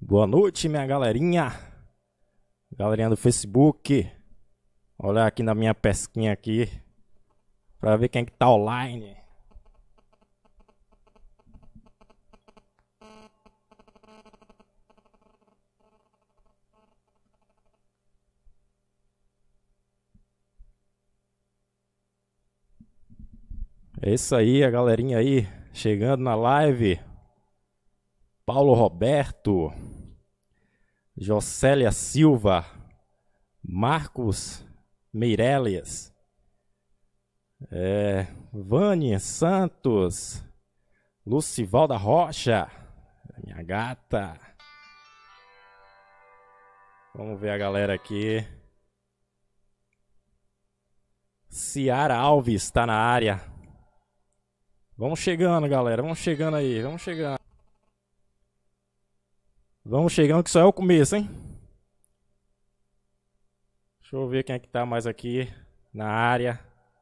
Boa noite, minha galerinha. Galerinha do Facebook. Olha aqui na minha pesquinha aqui pra ver quem é que tá online. É isso aí, a galerinha aí chegando na live. Paulo Roberto, Jocélia Silva, Marcos Meirelles, Vânia Santos, Lucivalda Rocha, minha gata. Vamos ver a galera aqui. Ciara Alves tá na área. Vamos chegando, galera. Vamos chegando aí. Vamos chegando. Vamos chegando que só é o começo, hein? Deixa eu ver quem é que tá mais aqui na área.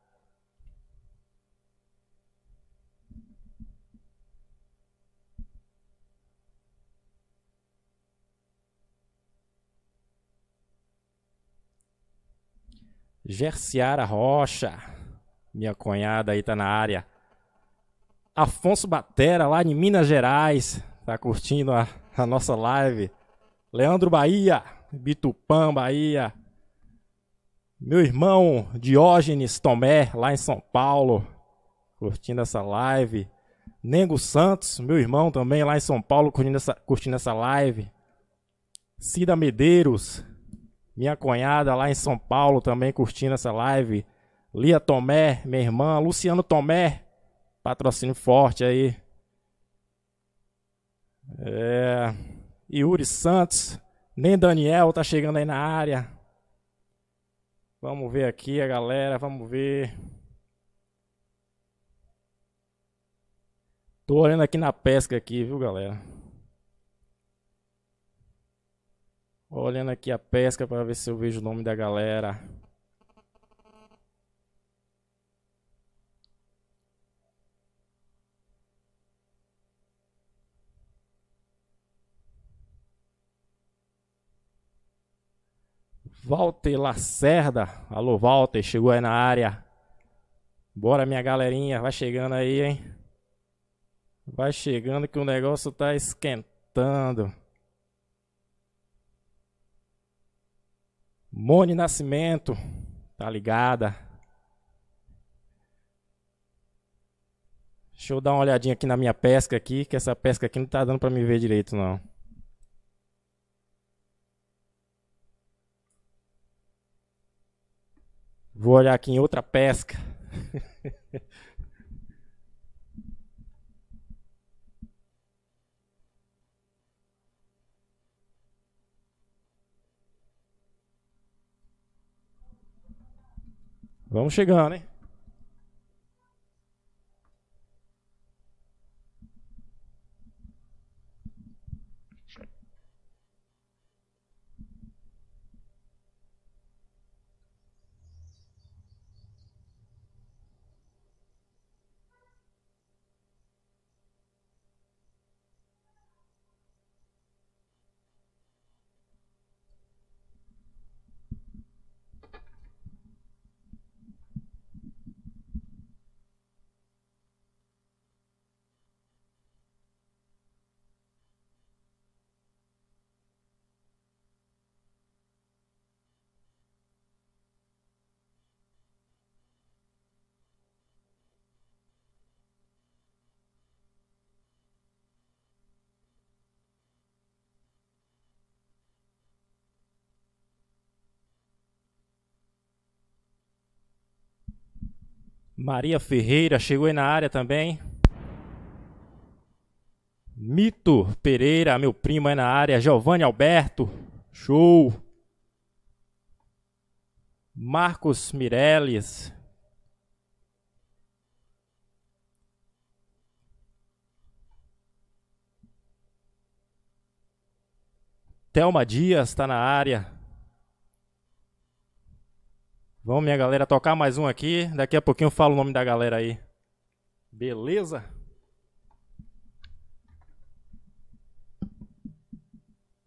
Gerciara Rocha, minha cunhada aí tá na área. Afonso Batera, lá de Minas Gerais, tá curtindo a nossa live. Leandro Bahia, Bitupã, Bahia. Meu irmão Diógenes Tomé, lá em São Paulo, curtindo essa live. Nengo Santos, meu irmão também lá em São Paulo, curtindo essa live. Cida Medeiros, minha cunhada lá em São Paulo também curtindo essa live. Lia Tomé, minha irmã. Luciano Tomé, patrocínio forte aí. Yuri Santos. Nem Daniel tá chegando aí na área. Vamos ver aqui a galera, vamos ver. Tô olhando aqui na pesca aqui, viu, galera? Olhando aqui a pesca para ver se eu vejo o nome da galera. Walter Lacerda. Alô, Walter, chegou aí na área. Bora, minha galerinha, vai chegando aí, hein? Vai chegando que o negócio tá esquentando. Mone Nascimento, tá ligada? Deixa eu dar uma olhadinha aqui na minha pesca aqui, que essa pesca aqui não tá dando pra me ver direito, não. Vou olhar aqui em outra pesca. Vamos chegando, hein? Maria Ferreira chegou aí na área também. Mito Pereira, meu primo aí na área. Giovanni Alberto, show. Marcos Mireles. Thelma Dias tá na área. Vamos, minha galera, tocar mais um aqui. Daqui a pouquinho eu falo o nome da galera aí. Beleza?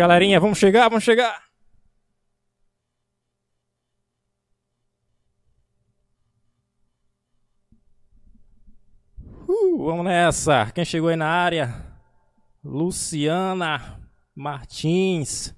galerinha, vamos chegar, vamos chegar. Vamos nessa. Quem chegou aí na área? Luciana Martins.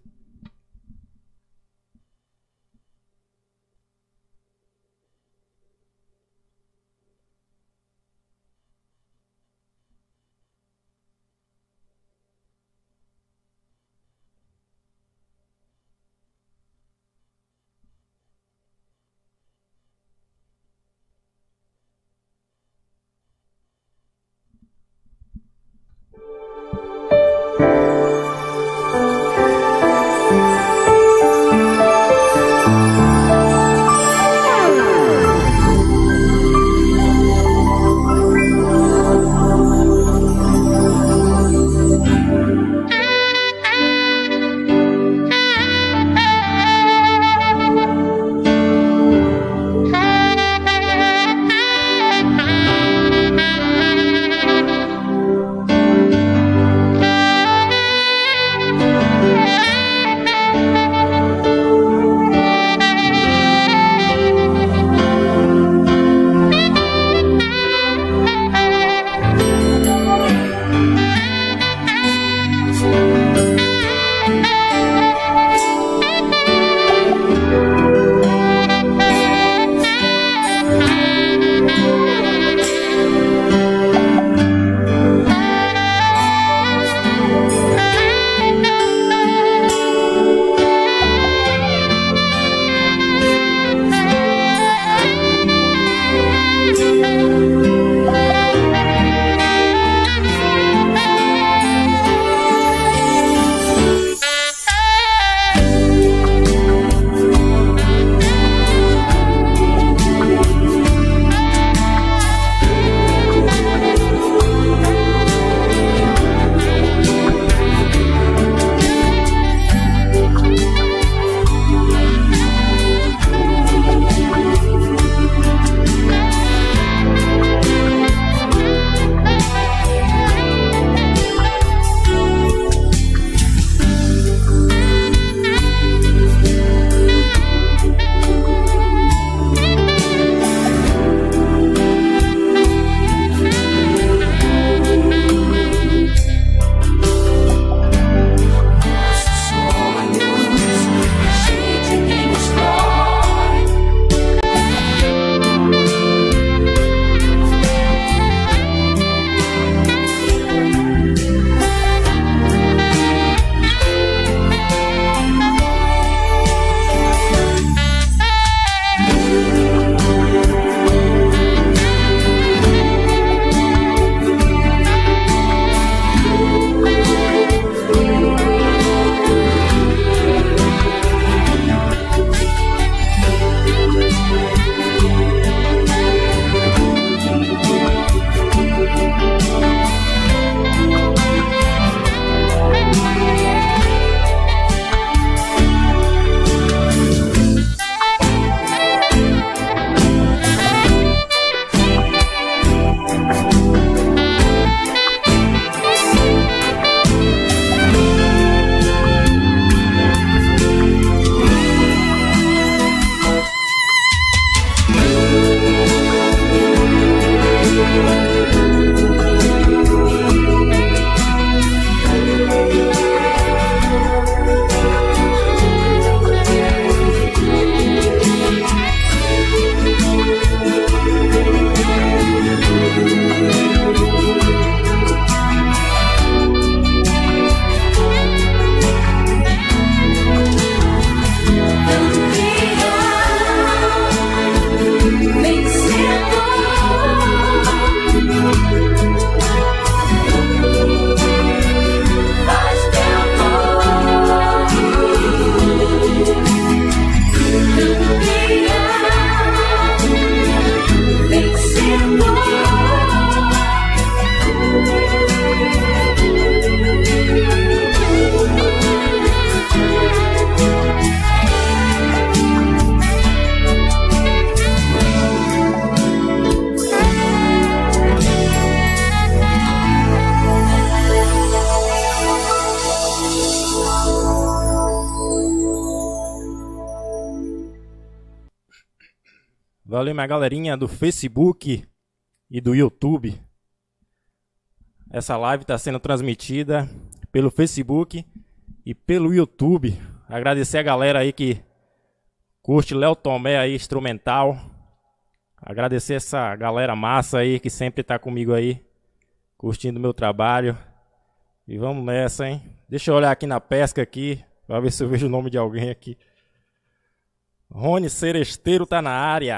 Valeu, minha galerinha do Facebook e do YouTube. Essa live está sendo transmitida pelo Facebook e pelo YouTube. Agradecer a galera aí que curte Léo Tomé aí, instrumental. Agradecer essa galera massa aí que sempre tá comigo aí, curtindo o meu trabalho. E vamos nessa, hein? Deixa eu olhar aqui na pesca aqui, pra ver se eu vejo o nome de alguém aqui. Rony Seresteiro tá na área.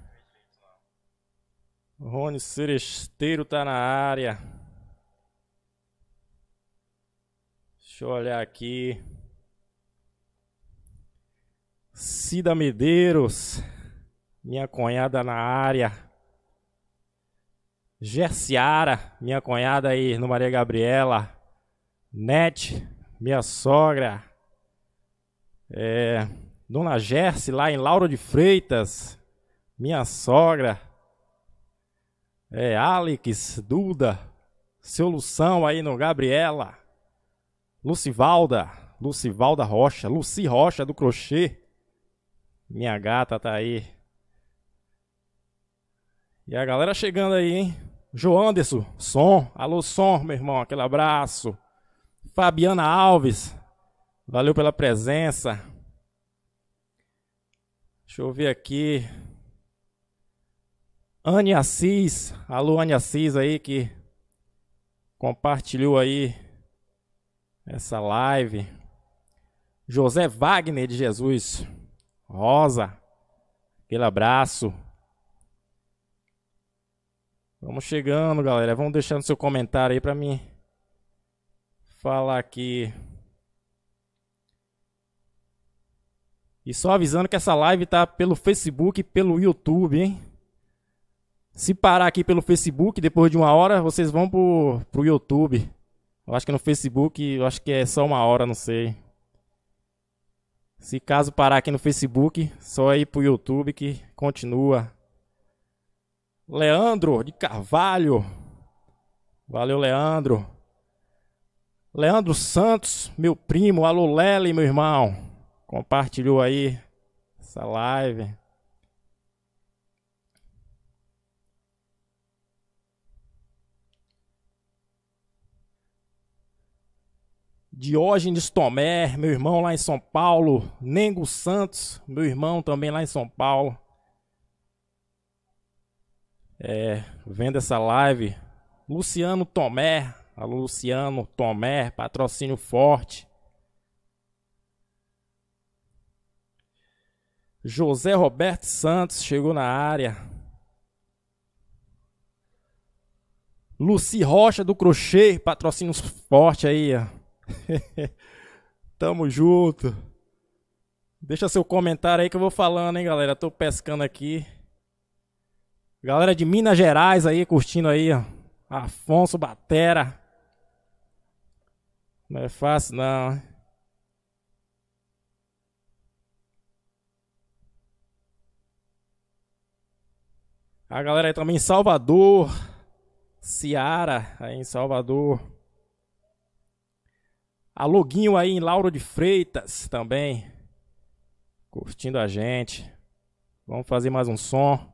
Rony Seresteiro tá na área. Deixa eu olhar aqui. Cida Medeiros, minha cunhada na área. Gerciara, minha cunhada aí no Maria Gabriela. Net, minha sogra. Dona Gerce lá em Lauro de Freitas, minha sogra. Alex, Duda, seu Lução aí no Gabriela. Lucivalda Rocha, Luci Rocha do Crochê. Minha gata tá aí. E a galera chegando aí, hein? Joanderson, som. Alô, som, meu irmão, aquele abraço. Fabiana Alves, valeu pela presença. Deixa eu ver aqui. Anne Assis, alô, Anne Assis aí que compartilhou aí essa live. José Wagner de Jesus. Rosa, aquele abraço. Vamos chegando, galera. Vamos deixando seu comentário aí pra mim falar aqui. E só avisando que essa live tá pelo Facebook e pelo YouTube, hein? Se parar aqui pelo Facebook, depois de 1 hora, vocês vão pro YouTube. Eu acho que no Facebook, eu acho que é só 1 hora, não sei. Se caso parar aqui no Facebook, só ir pro YouTube que continua. Leandro de Carvalho. Valeu, Leandro. Leandro Santos, meu primo. Alô, Lely, meu irmão. Compartilhou aí essa live. Diógenes Tomé, meu irmão lá em São Paulo. Nengo Santos, meu irmão também lá em São Paulo. Vendo essa live. Luciano Tomé. Alô, Luciano Tomé, patrocínio forte. José Roberto Santos chegou na área. Luci Rocha do Crochê, patrocínio forte aí, ó. Tamo junto. Deixa seu comentário aí que eu vou falando, hein, galera. Tô pescando aqui. Galera de Minas Gerais aí, curtindo aí, ó. Afonso Batera. Não é fácil, não. A galera aí também em Salvador. Ciara aí em Salvador. A Loguinho aí em Lauro de Freitas também. Curtindo a gente. Vamos fazer mais um som.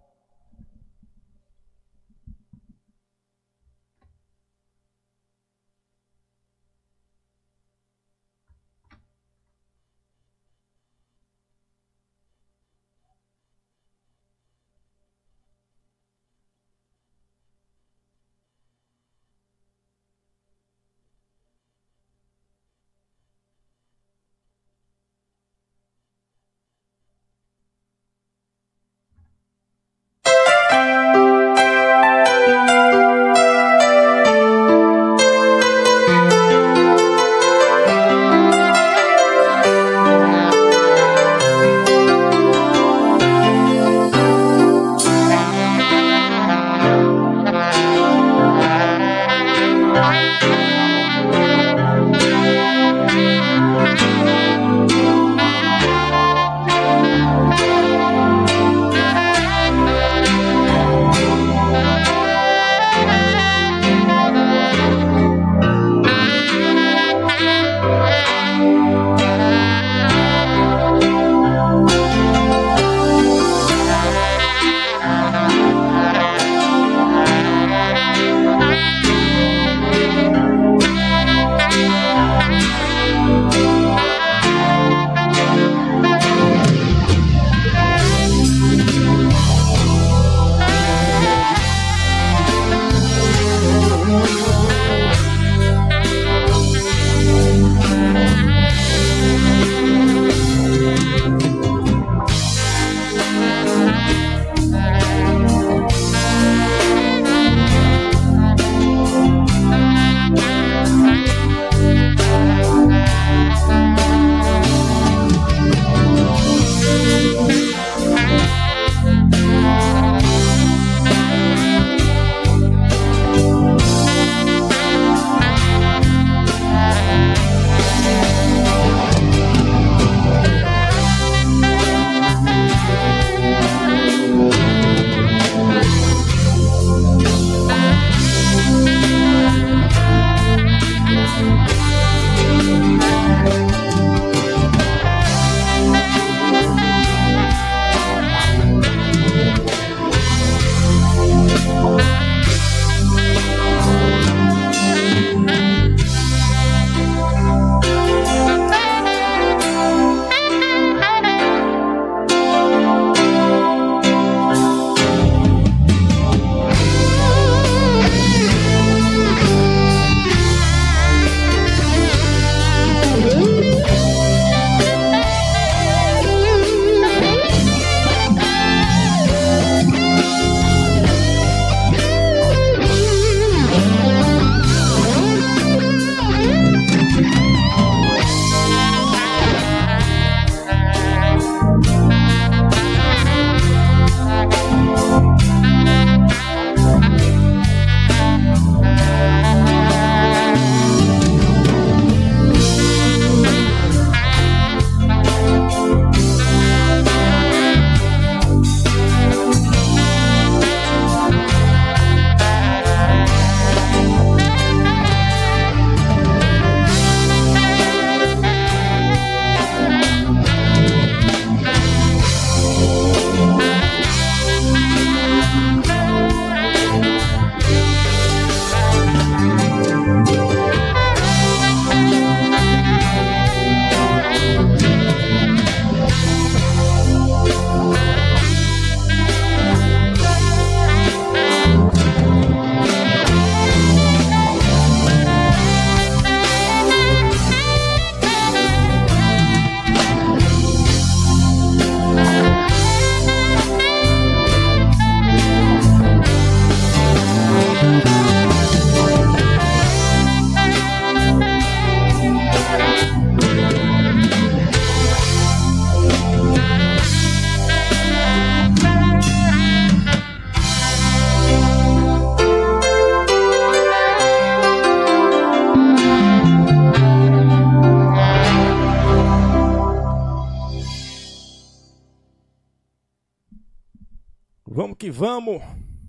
Vamos que vamos.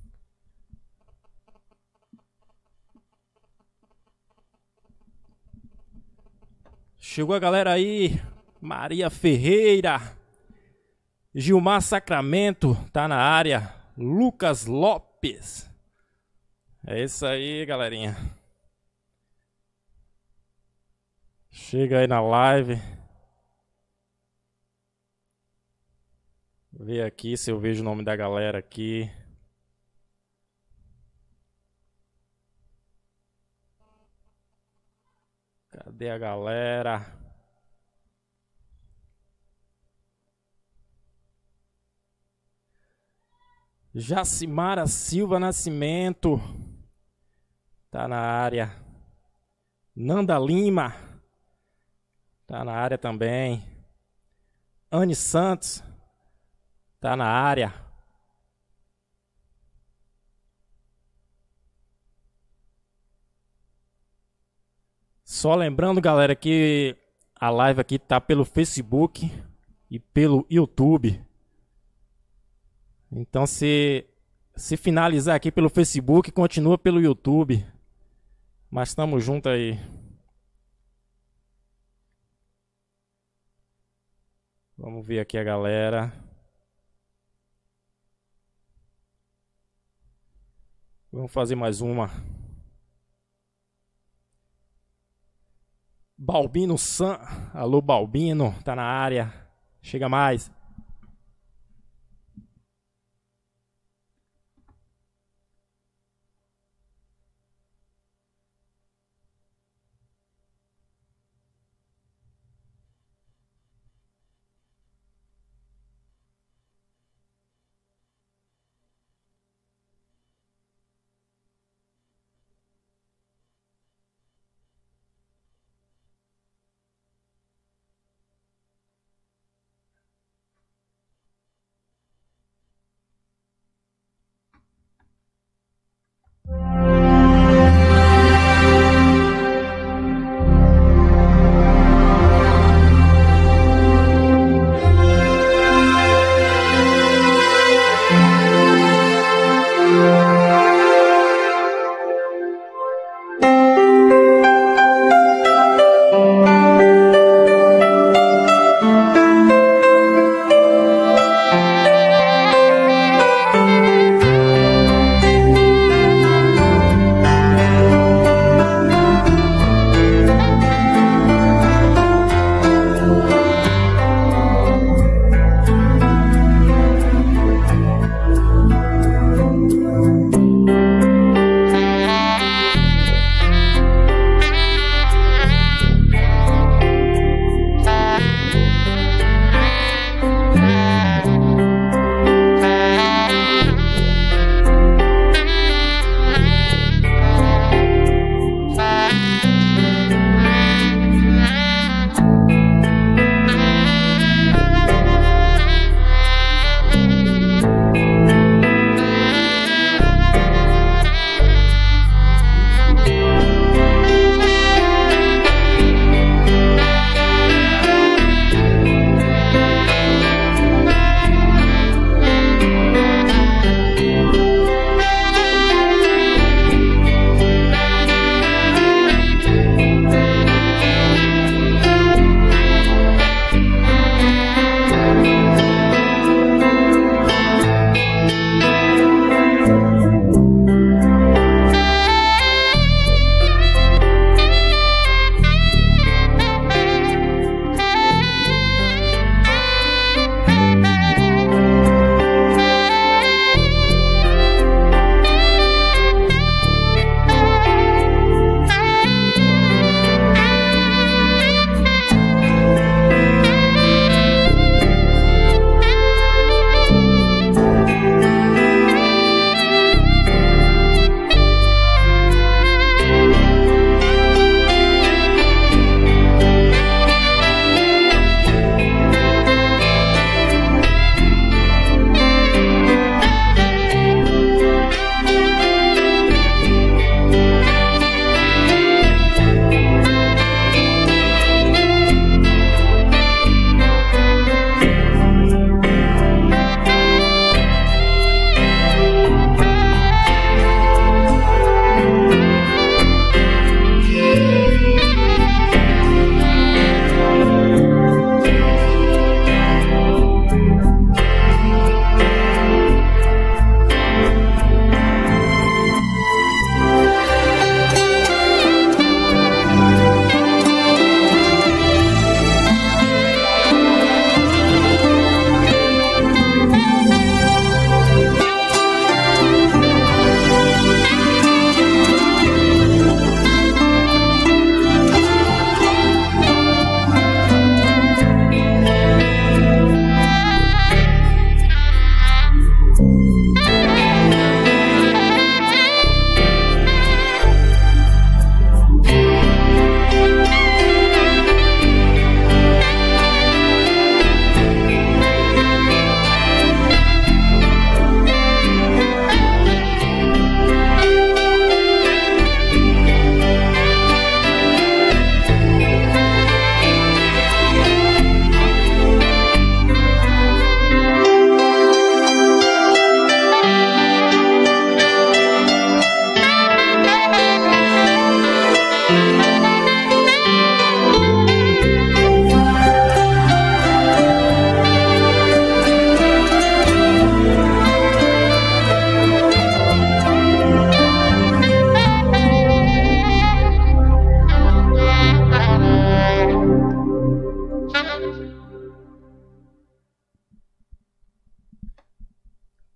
Chegou a galera aí. Maria Ferreira. Gilmar Sacramento tá na área. Lucas Lopes. É isso aí, galerinha. Chega aí na live. Vou ver aqui se eu vejo o nome da galera aqui. Cadê a galera? Jacimara Silva Nascimento tá na área. Nanda Lima tá na área também. Anne Santos tá na área. Só lembrando, galera, que a live aqui tá pelo Facebook e pelo YouTube. Então, se finalizar aqui pelo Facebook, continua pelo YouTube. Mas estamos juntos aí. Vamos ver aqui a galera. Vamos fazer mais uma. Balbino San. Alô, Balbino. Tá na área. Chega mais.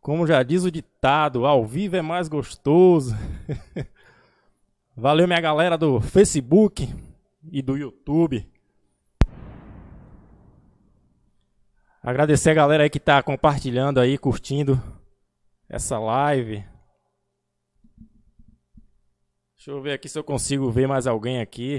Como já diz o ditado, ao vivo é mais gostoso. Valeu, minha galera do Facebook e do YouTube. Agradecer a galera aí que tá compartilhando aí, curtindo essa live. Deixa eu ver aqui se eu consigo ver mais alguém aqui.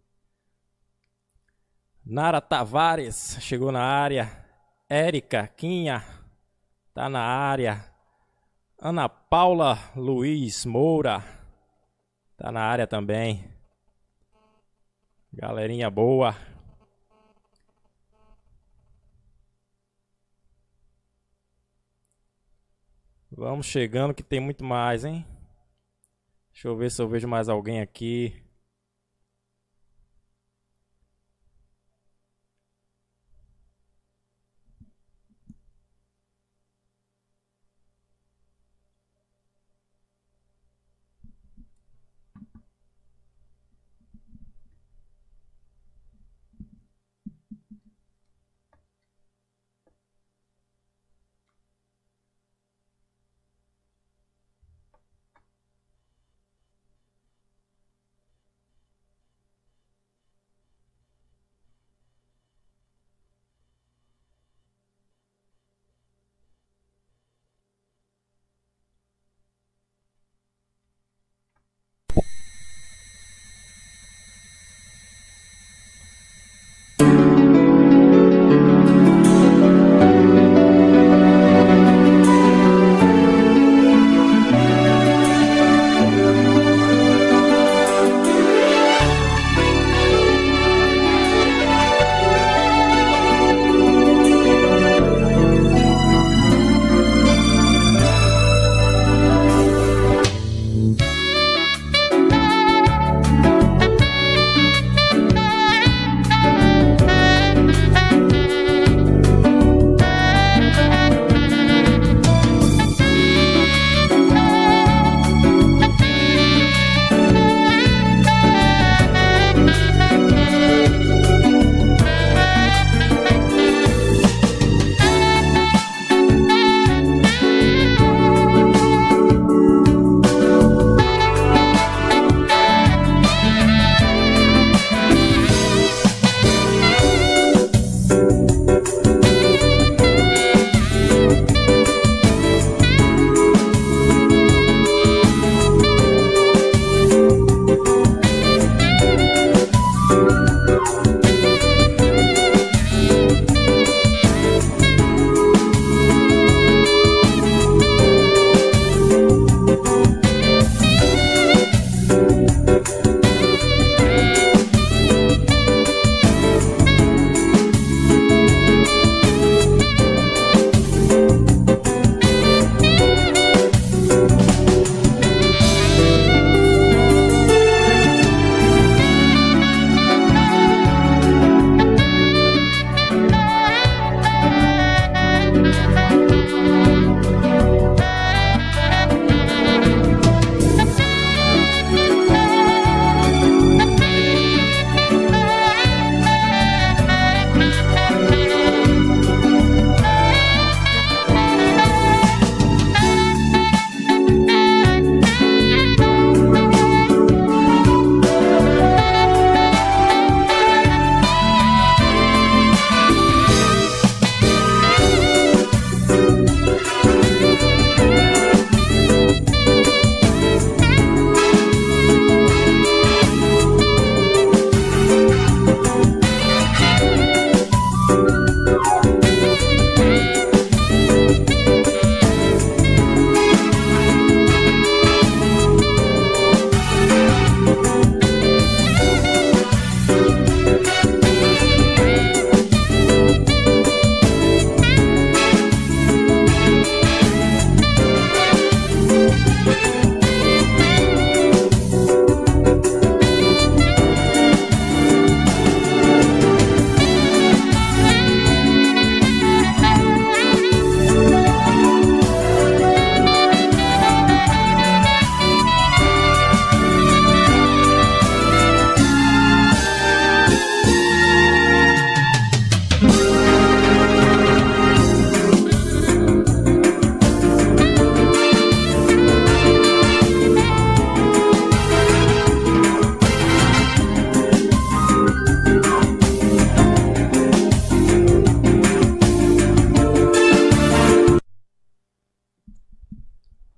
Nara Tavares chegou na área. Érica Quinha tá na área. Ana Paula Luiz Moura tá na área também. Galerinha boa. Vamos chegando que tem muito mais, hein? Deixa eu ver se eu vejo mais alguém aqui.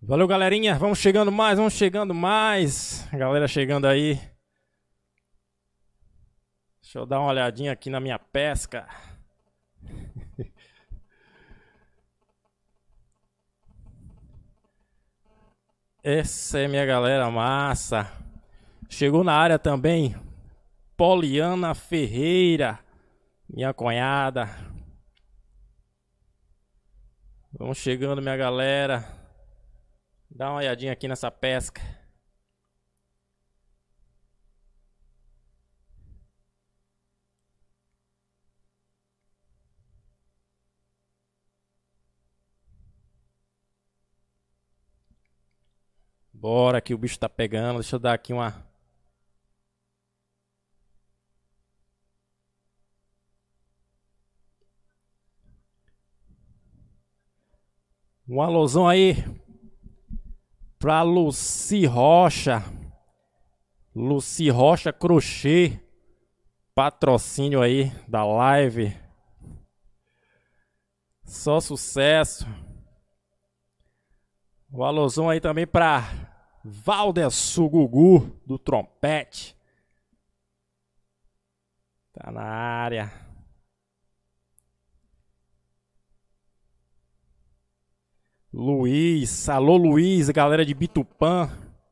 Valeu, galerinha. Vamos chegando mais, vamos chegando mais. A galera chegando aí. Deixa eu dar uma olhadinha aqui na minha pesca. Essa é minha galera massa. Chegou na área também Poliana Ferreira, minha cunhada. Vamos chegando, minha galera. Dá uma olhadinha aqui nessa pesca. Bora que o bicho tá pegando. Deixa eu dar aqui um alôzão aí pra Luci Rocha. Luci Rocha Crochê. Patrocínio aí da live. Só sucesso. O alôzão aí também pra Valdersu Gugu do trompete. Tá na área. Luiz, alô Luiz, galera de Bitupã.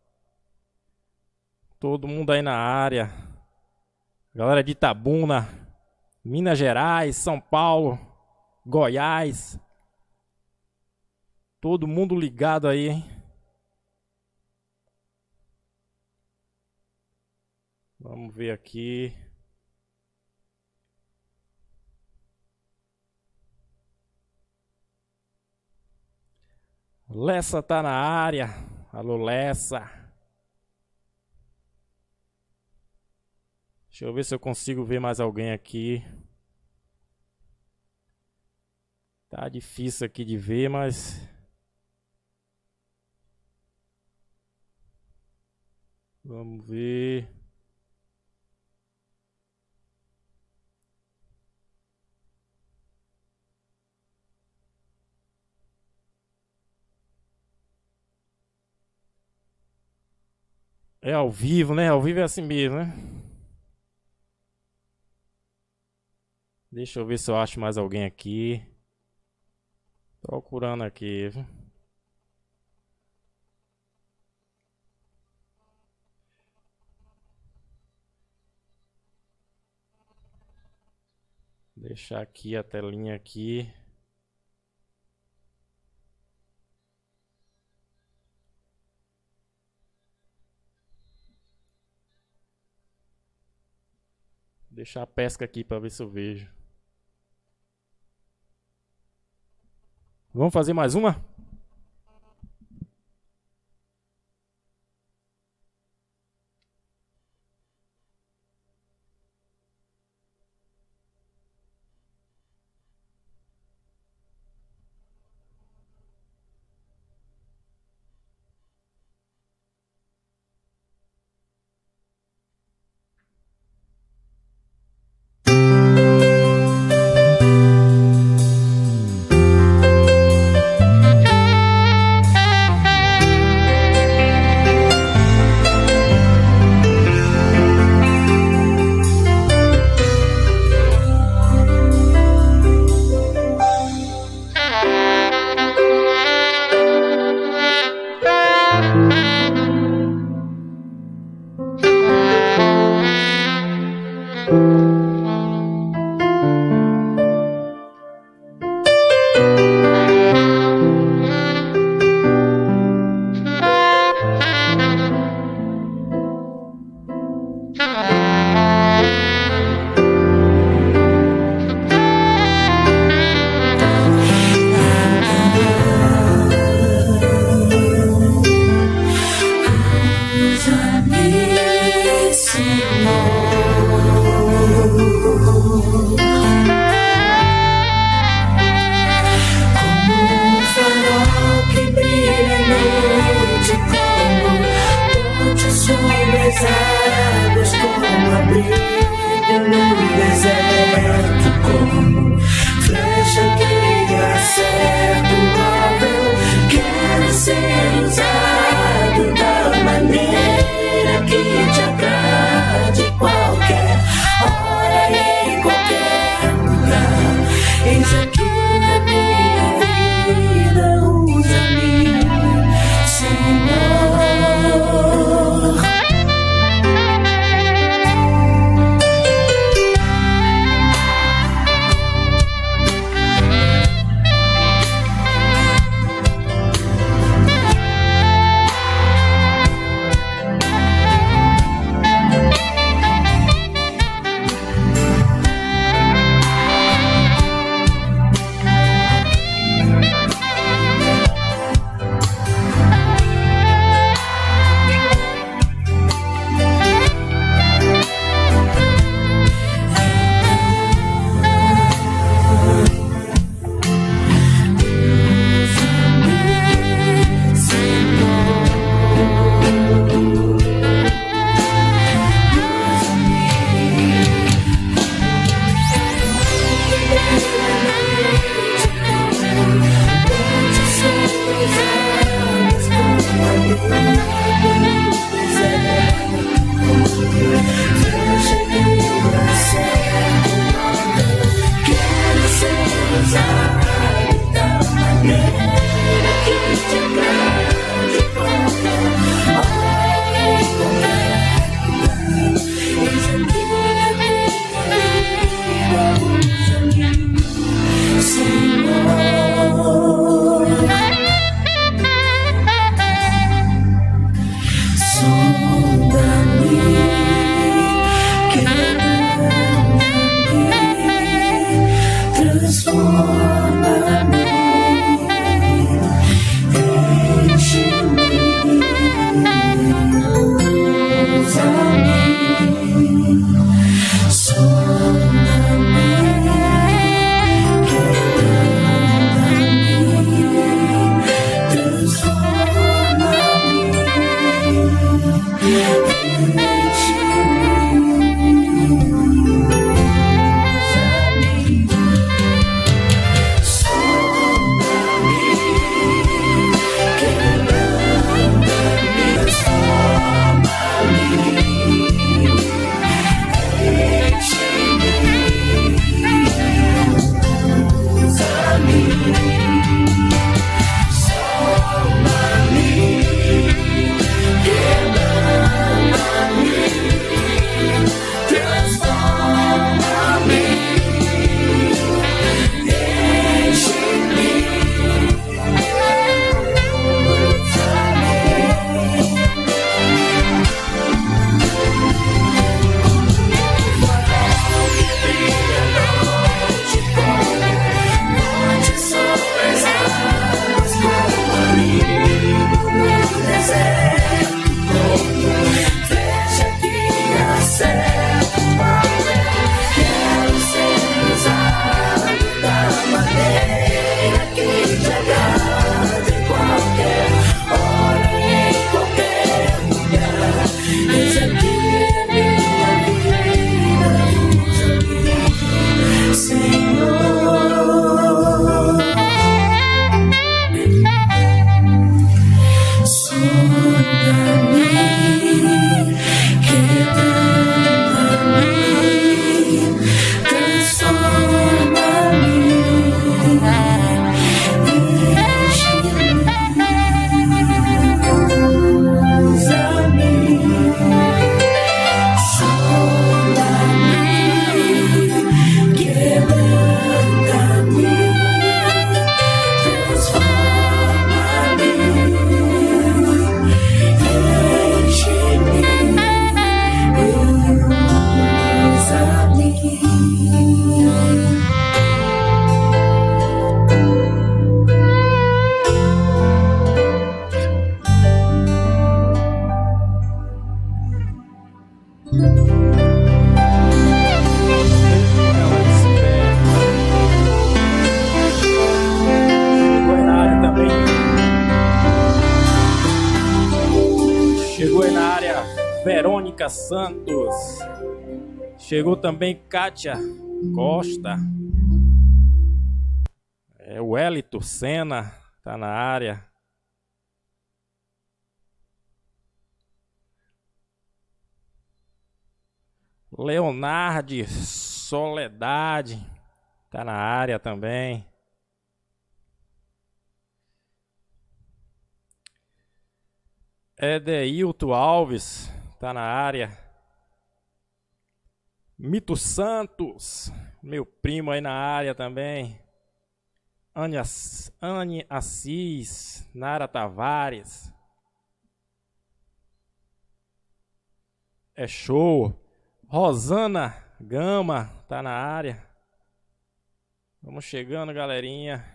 Todo mundo aí na área. Galera de Itabuna, Minas Gerais, São Paulo, Goiás. Todo mundo ligado aí, hein? Vamos ver aqui. Lessa tá na área. Alô, Lessa. Deixa eu ver se eu consigo ver mais alguém aqui. Tá difícil aqui de ver, mas... Vamos ver. É ao vivo, né? Ao vivo é assim mesmo, né? Deixa eu ver se eu acho mais alguém aqui. Procurando aqui, viu? Deixar aqui a telinha aqui. Deixar a pesca aqui para ver se eu vejo. Vamos fazer mais uma? Flecha que acerta o alvo, quero ser o Verônica Santos. Chegou também Kátia Costa. O Wellington Senna tá na área. Leonardo Soledade tá na área também. Edeilton Alves tá na área. Mito Santos, meu primo aí na área também. Anne Assis, Nara Tavares. É show. Rosana Gama tá na área. Vamos chegando, galerinha.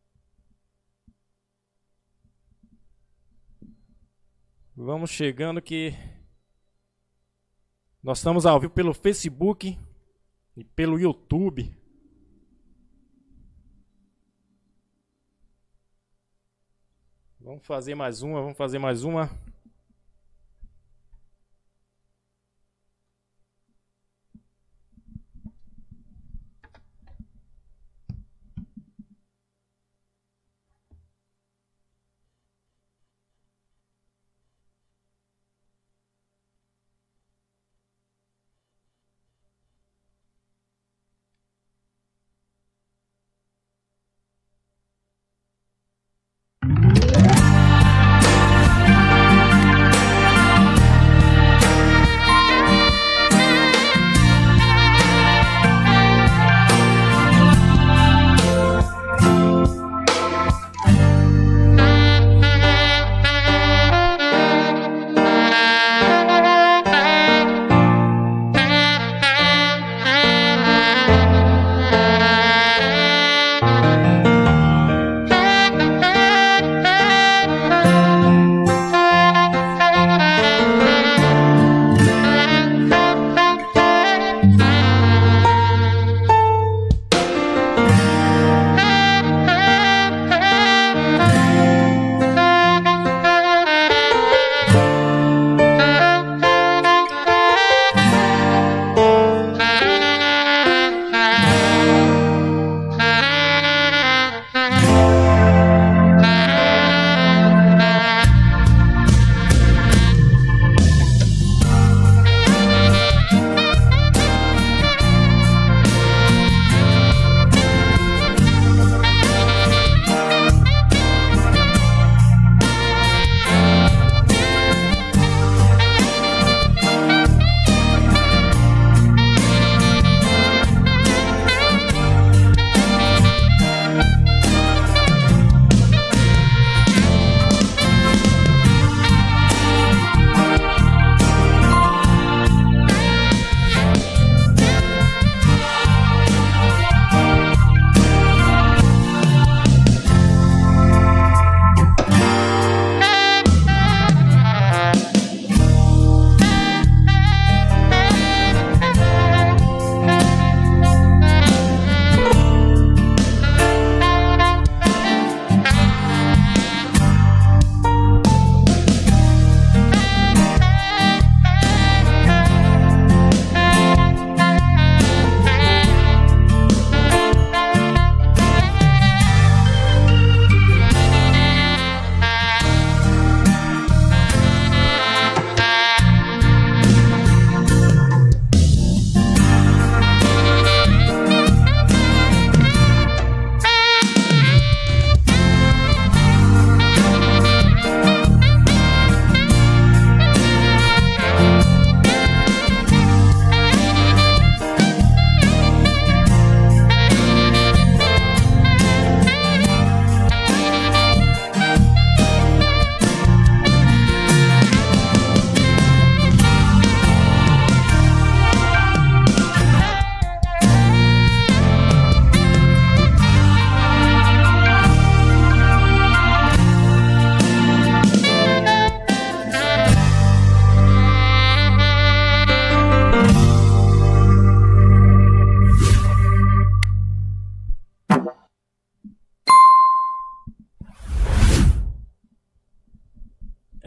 Vamos chegando que nós estamos ao vivo pelo Facebook e pelo YouTube. Vamos fazer mais uma.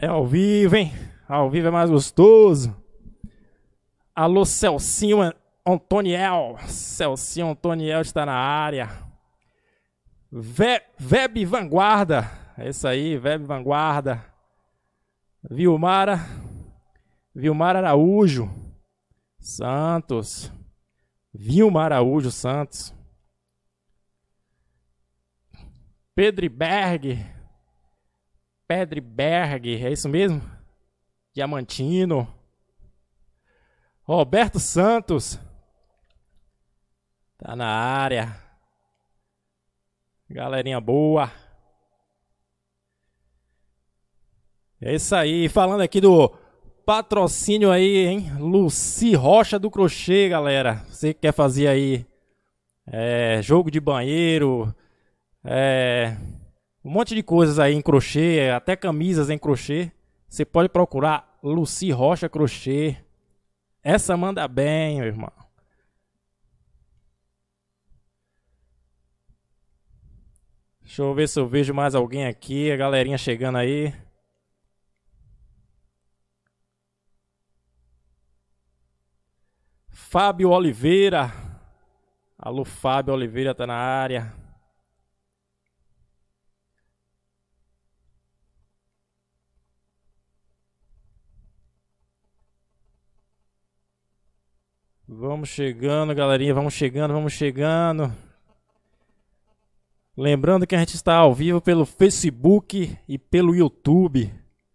É ao vivo, hein? Ao vivo é mais gostoso. Alô, Celcinho Antoniel. Celcinho Antoniel está na área. Web Vanguarda. É isso aí, Web Vanguarda. Vilmara Araújo Santos. Vilma Araújo Santos. Pedriberg, é isso mesmo? Diamantino. Roberto Santos. Tá na área. Galerinha boa. É isso aí. Falando aqui do patrocínio aí, hein? Luci Rocha do Crochê, galera. Você que quer fazer aí jogo de banheiro, um monte de coisas aí em crochê, até camisas em crochê. Você pode procurar Luci Rocha Crochê. Essa manda bem, meu irmão. Deixa eu ver se eu vejo mais alguém aqui. A galerinha chegando aí. Fábio Oliveira. Alô, Fábio Oliveira tá na área. Vamos chegando, galerinha. Vamos chegando. Lembrando que a gente está ao vivo pelo Facebook e pelo YouTube.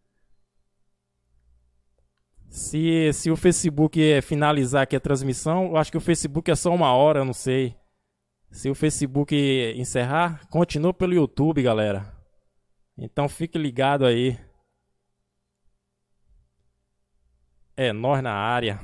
Se o Facebook finalizar aqui a transmissão, eu acho que o Facebook é só 1 hora, eu não sei. Se o Facebook encerrar, continua pelo YouTube, galera. Então fique ligado aí. É nós na área.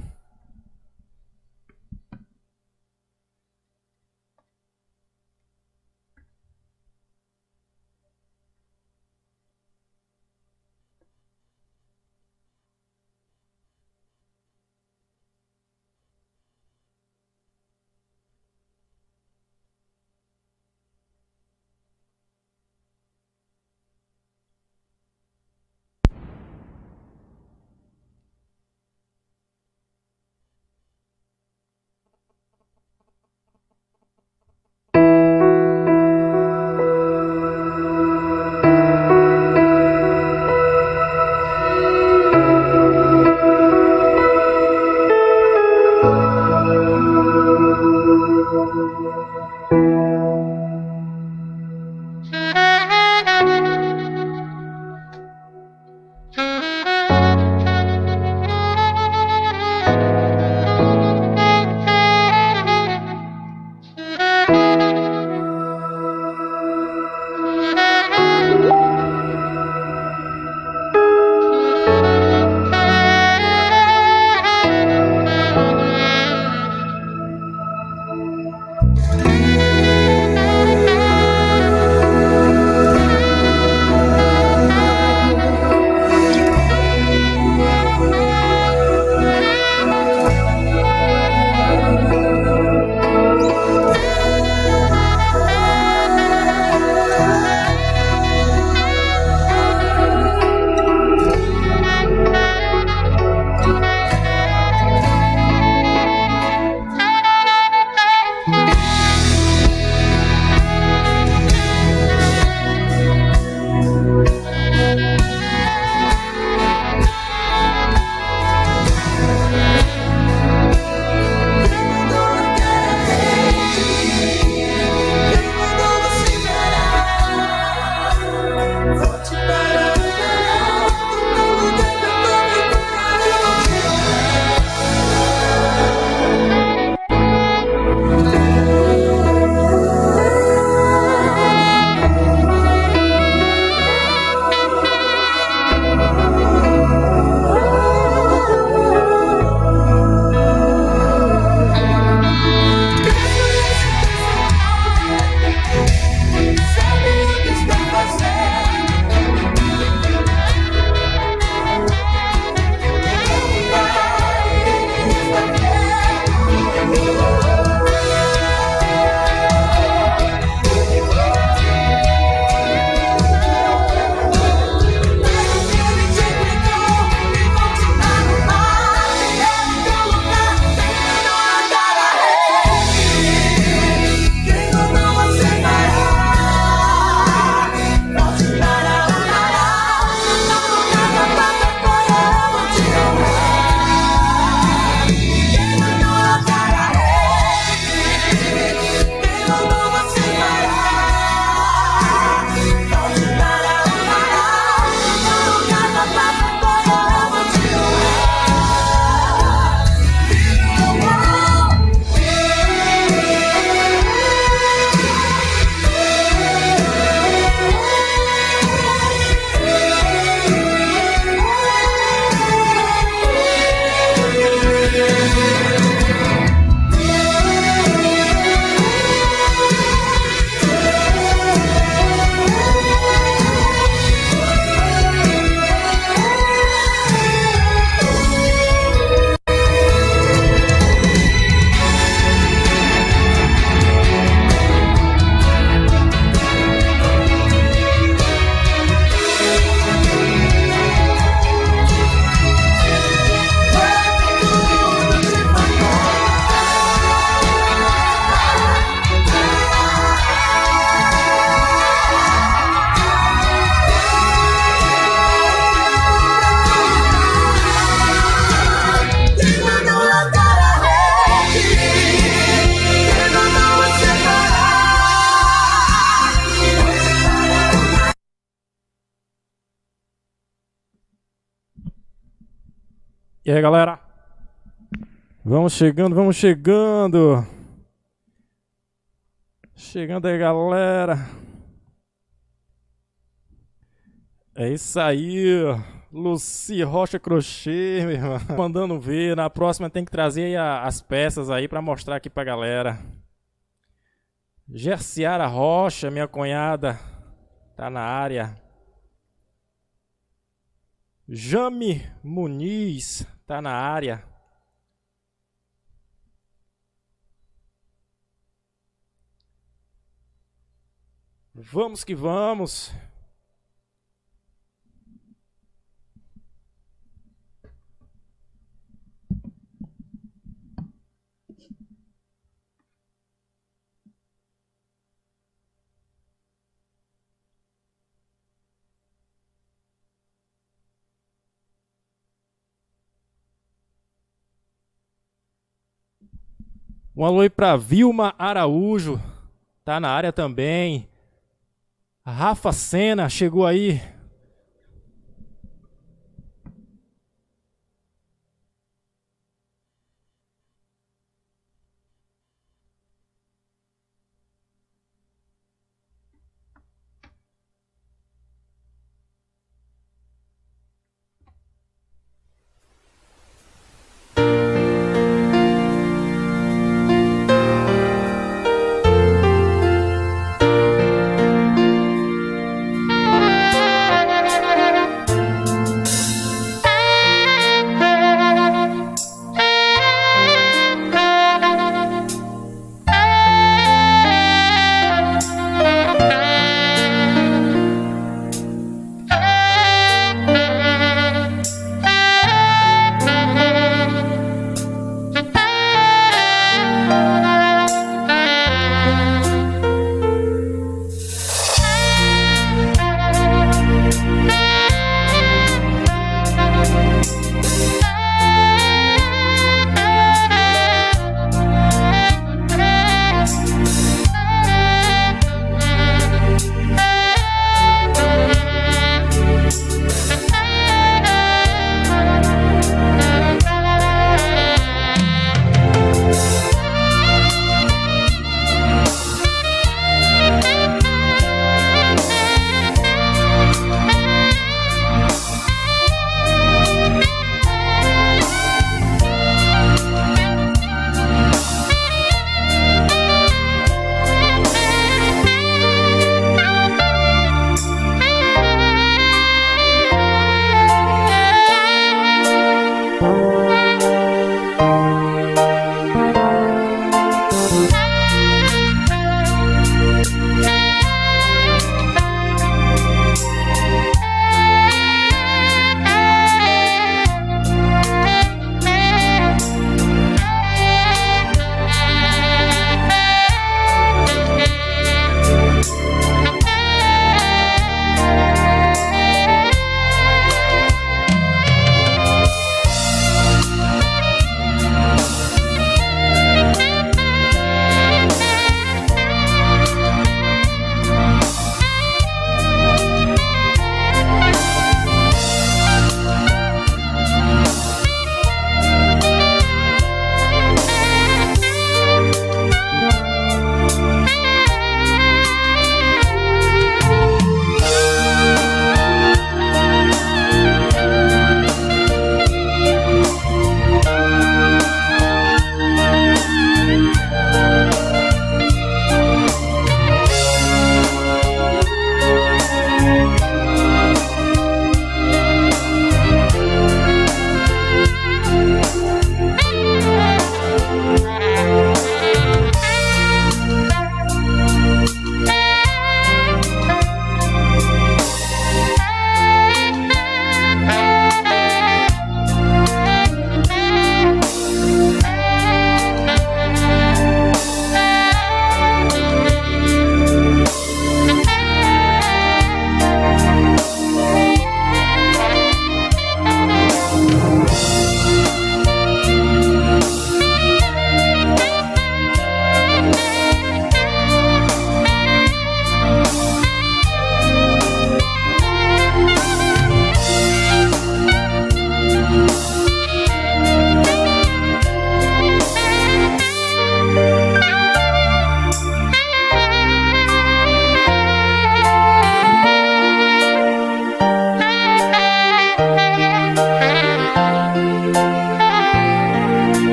E aí, galera? Vamos chegando, vamos chegando. Chegando aí, galera. É isso aí. Luci Rocha Crochê, meu irmão. Mandando ver. Na próxima tem que trazer aí as peças aí pra mostrar aqui pra galera. Gerciara Rocha, minha cunhada, tá na área. Jame Muniz, tá na área. Vamos que vamos. Um alô aí pra Vilma Araújo, tá na área também. Rafa Sena chegou aí.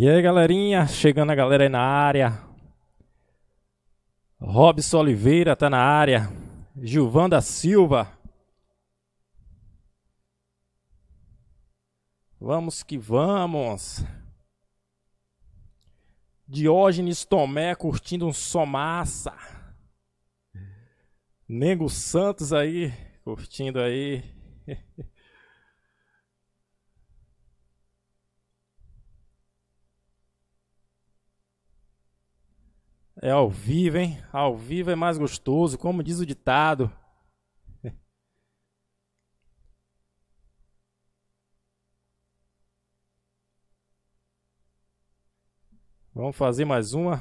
E aí, galerinha, chegando a galera aí na área. Robson Oliveira tá na área. Gilvan da Silva. Vamos que vamos. Diógenes Tomé curtindo um somaça. Nego Santos aí, curtindo aí. É ao vivo, hein? Ao vivo é mais gostoso, como diz o ditado. Vamos fazer mais uma.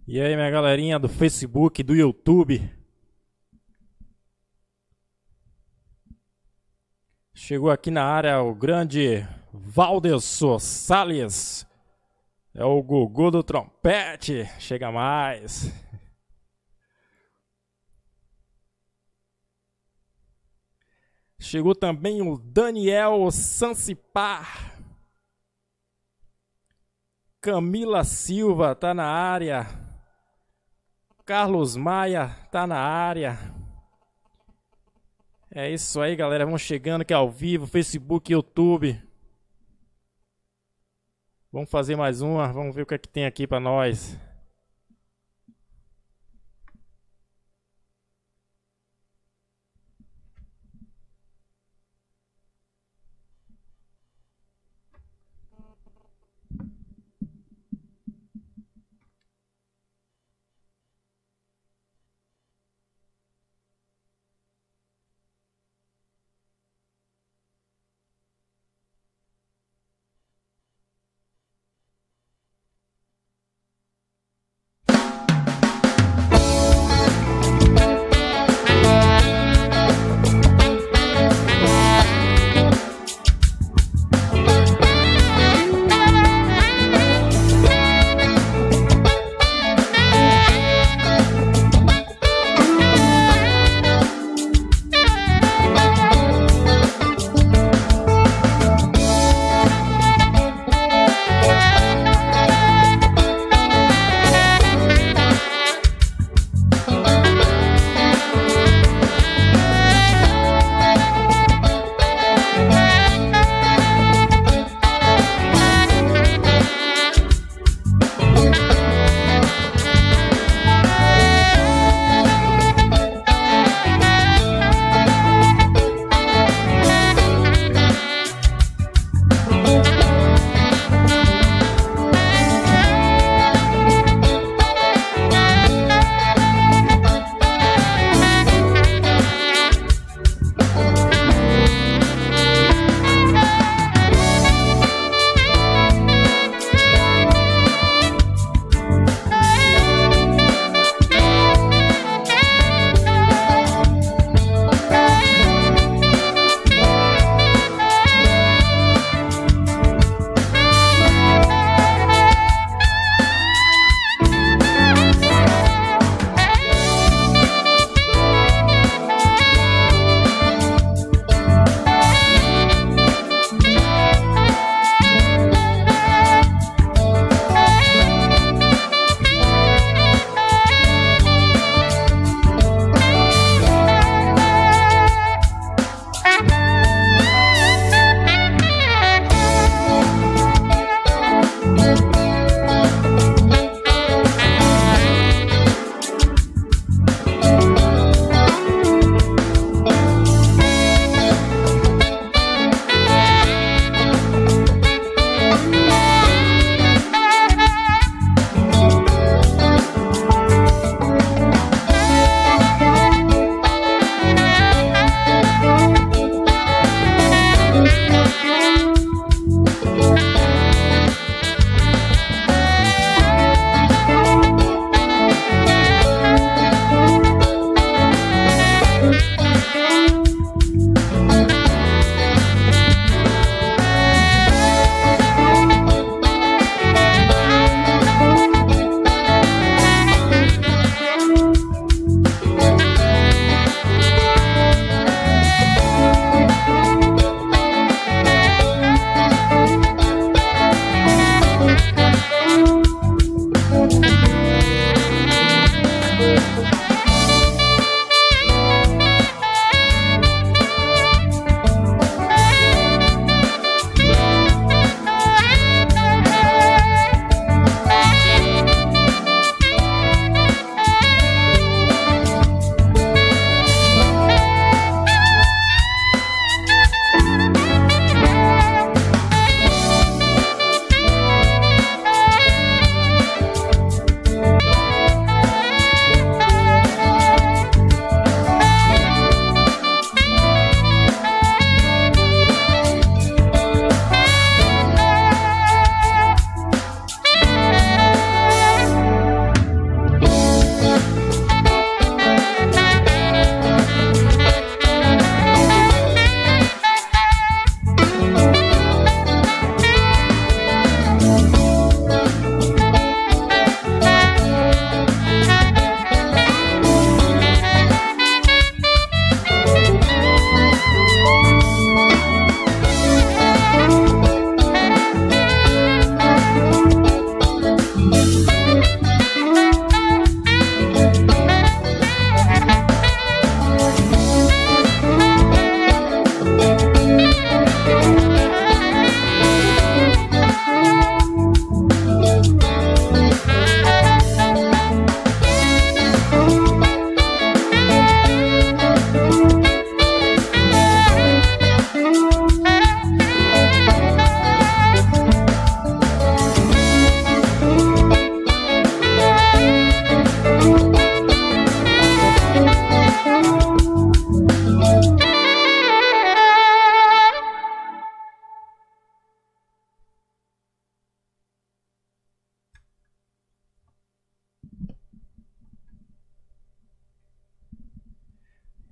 E aí, minha galerinha do Facebook, do YouTube. Chegou aqui na área o grande Valderson Salles. É o Gugu do trompete. Chega mais. Chegou também o Daniel Sancipar. Camila Silva tá na área. Carlos Maia tá na área. É isso aí, galera. Vamos chegando aqui ao vivo, Facebook, YouTube. Vamos fazer mais uma. Vamos ver o que é que tem aqui pra nós.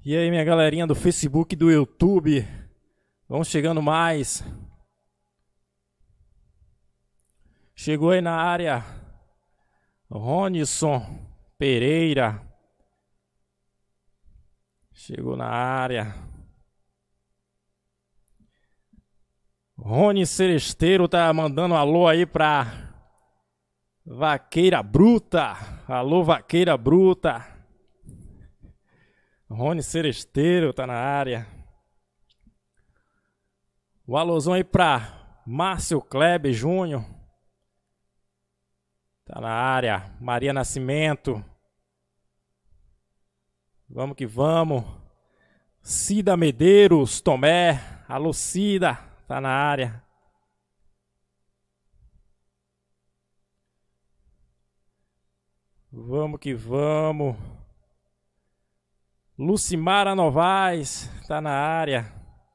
E aí, minha galerinha do Facebook e do YouTube, vamos chegando mais. Chegou aí na área Ronison Pereira. Chegou na área. Rony Seresteiro tá mandando um alô aí pra Vaqueira Bruta. Alô, Vaqueira Bruta. Rony Seresteiro tá na área. O alôzão aí pra Márcio Kleber Júnior. Tá na área. Maria Nascimento. Vamos que vamos. Cida Medeiros, Tomé. Alô, Cida. Tá na área. Vamos que vamos. Lucimara Novaes. Tá na área.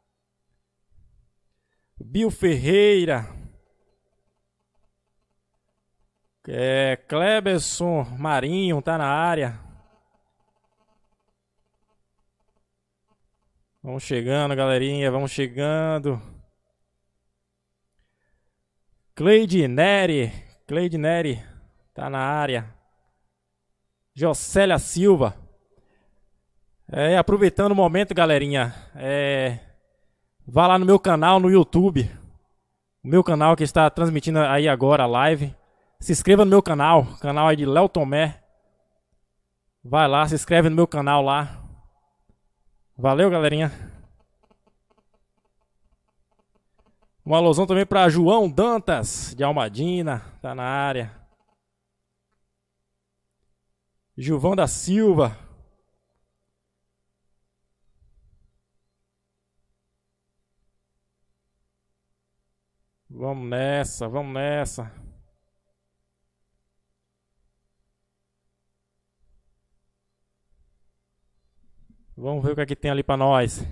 Bio Ferreira. Cleberson Marinho. Tá na área. Vamos chegando, galerinha. Vamos chegando. Cleide Neri tá na área. Jocélia Silva. Aproveitando o momento, galerinha, vá lá no meu canal no YouTube. O meu canal que está transmitindo aí agora a live. Se inscreva no meu canal aí de Léo Tomé. Vai lá, se inscreve no meu canal lá. Valeu, galerinha. Um alôzão também para João Dantas, de Almadina, tá na área. Gilvão da Silva. Vamos nessa, vamos nessa. Vamos ver o que é que tem ali para nós.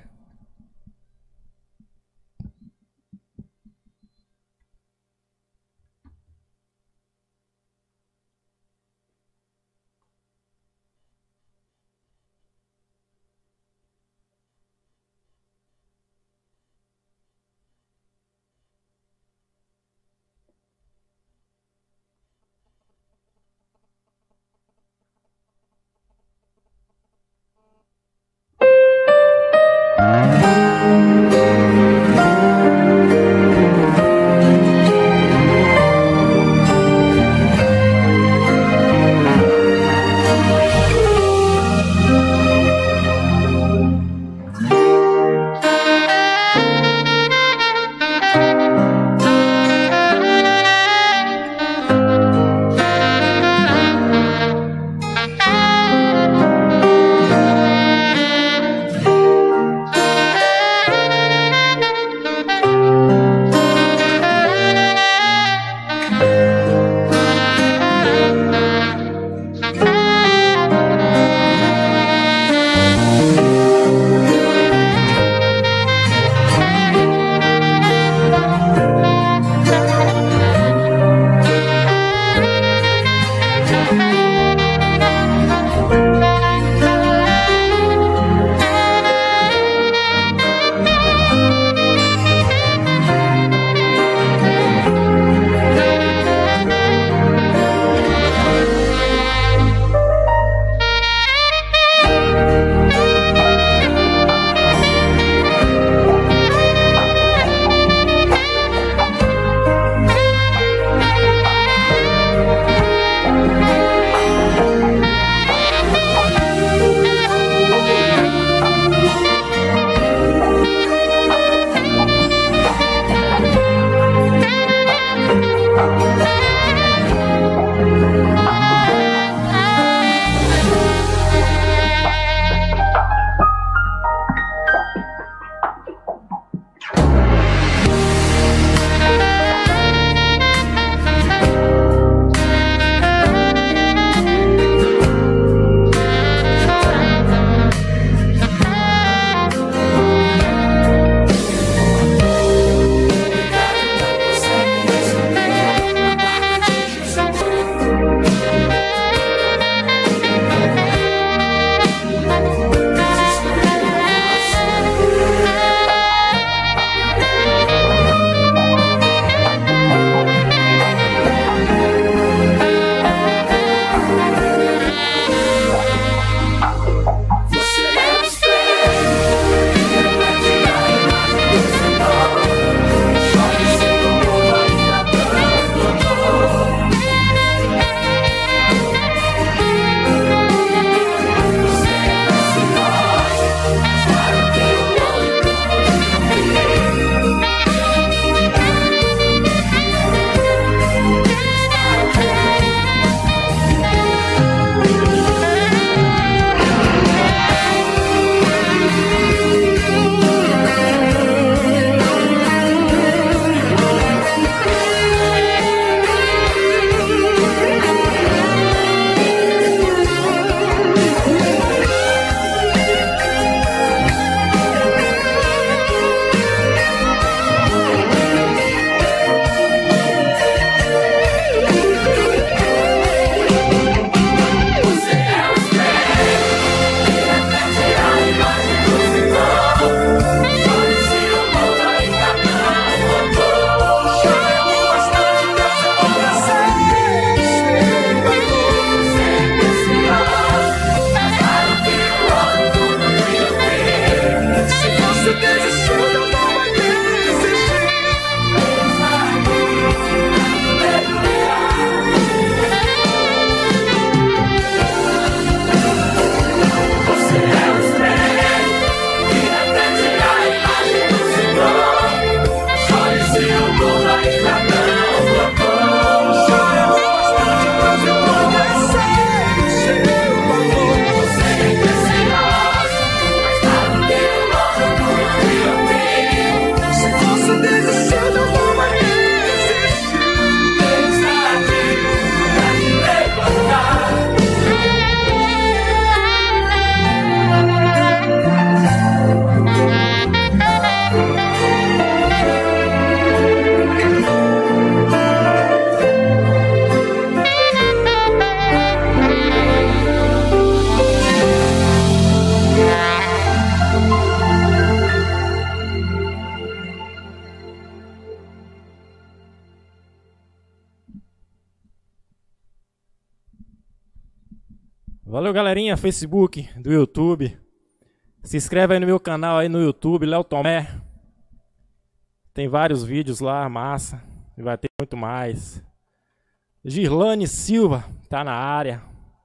Valeu, galerinha, Facebook, do YouTube. Se inscreve aí no meu canal aí no YouTube, Léo Tomé. Tem vários vídeos lá, massa. E vai ter muito mais. Girlane Silva, tá na área.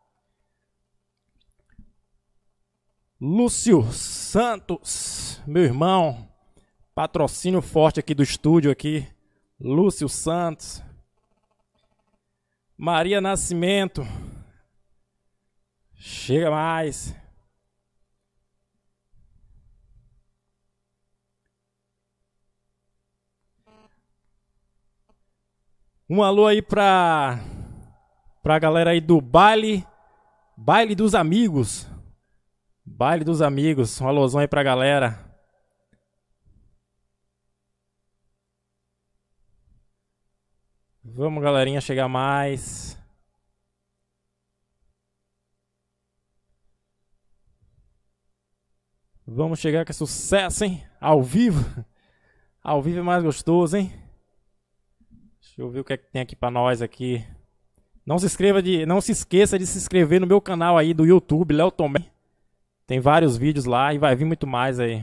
Lúcio Santos, meu irmão. Patrocínio forte aqui do estúdio aqui. Lúcio Santos. Maria Nascimento. Chega mais. Um alô aí pra galera aí do Baile dos Amigos. Baile dos Amigos. Um alôzão aí pra galera. Vamos, galerinha, chegar mais. Vamos chegar com sucesso, hein? Ao vivo. Ao vivo é mais gostoso, hein? Deixa eu ver o que é que tem aqui pra nós aqui. Não se esqueça de se inscrever no meu canal aí do YouTube, Léo Tomé. Tem vários vídeos lá e vai vir muito mais aí.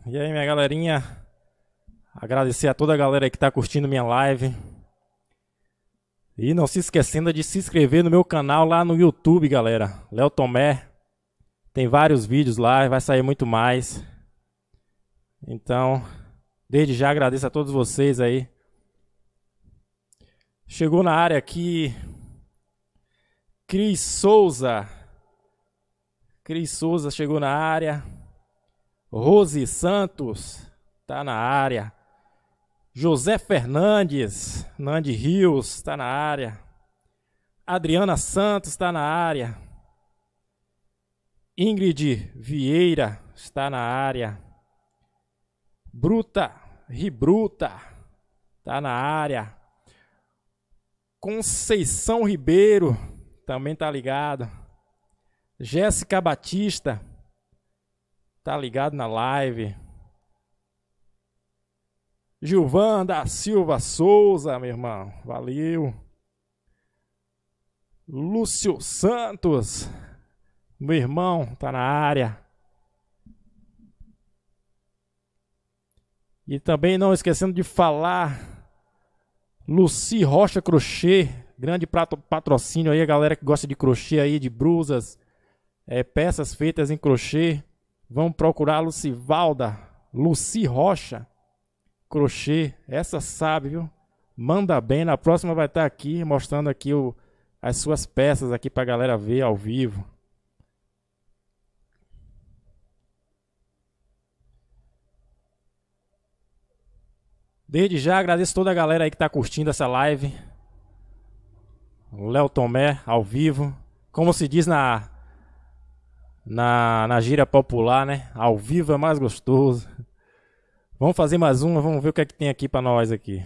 E aí, minha galerinha? Agradecer a toda a galera aí que tá curtindo minha live. E não se esquecendo de se inscrever no meu canal lá no YouTube, galera. Léo Tomé. Tem vários vídeos lá, vai sair muito mais. Então, desde já agradeço a todos vocês aí. Chegou na área aqui Cris Souza. Cris Souza chegou na área. Rose Santos tá na área. José Fernandes, Nandi Rios tá na área. Adriana Santos está na área. Ingrid Vieira está na área. Bruta Ribruta está na área. Conceição Ribeiro também tá ligado. Jéssica Batista tá ligado na live. Gilvan da Silva Souza, meu irmão, valeu. Lúcio Santos, meu irmão, tá na área. E também não esquecendo de falar, Luci Rocha Crochê, grande patrocínio aí, a galera que gosta de crochê aí, de brusas, peças feitas em crochê. Vamos procurar a Lucivalda, Luci Rocha Crochê, essa sabe, viu? Manda bem, na próxima vai estar aqui, mostrando aqui as suas peças aqui pra galera ver ao vivo. Desde já agradeço toda a galera aí que tá curtindo essa live. O Léo Tomé ao vivo. Como se diz na gíria popular, né? Ao vivo é mais gostoso. Vamos fazer mais uma, vamos ver o que é que tem aqui pra nós aqui.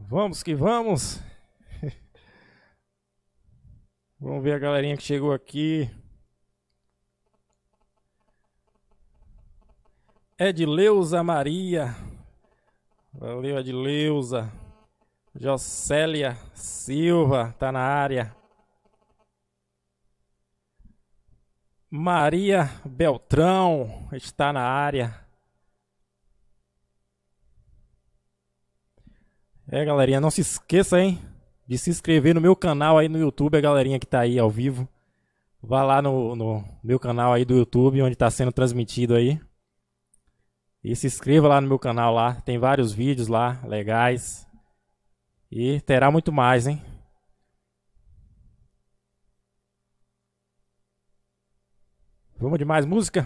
Vamos que vamos. Vamos ver a galerinha que chegou aqui. Edileuza Maria. Valeu, Edileuza. Jocélia Silva tá na área. Maria Beltrão está na área. Galerinha, não se esqueça, hein, de se inscrever no meu canal aí no YouTube, a galerinha que tá aí ao vivo. Vá lá no meu canal aí do YouTube, onde tá sendo transmitido aí. E se inscreva lá no meu canal lá, tem vários vídeos lá, legais. E terá muito mais, hein. Vamos de mais música?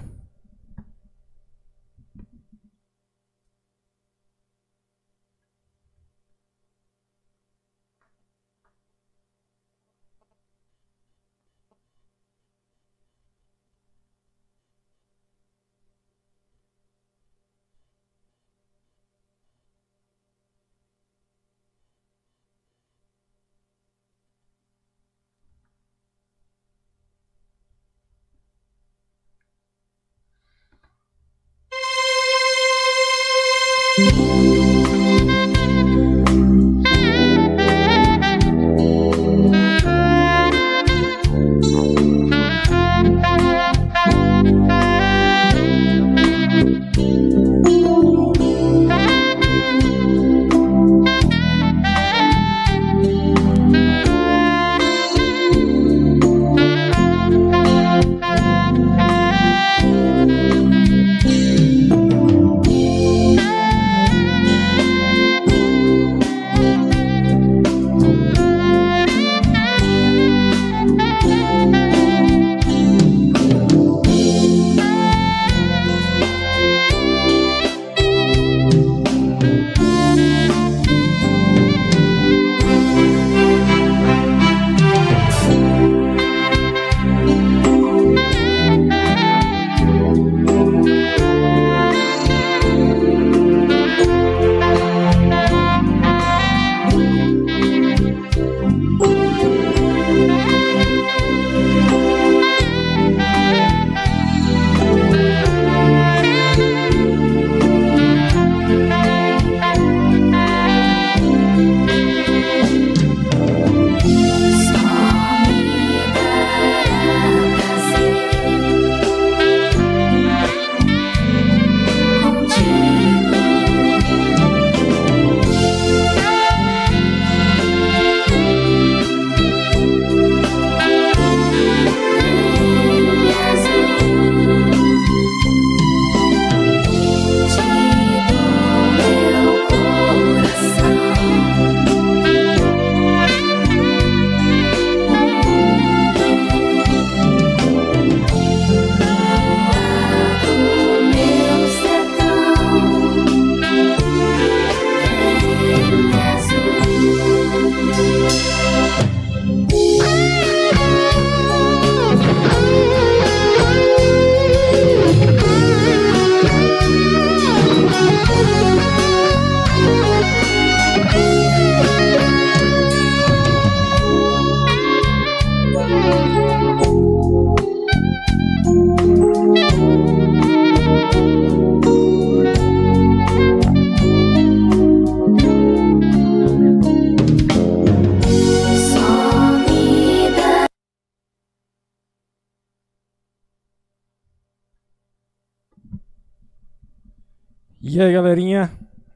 E aí, galerinha,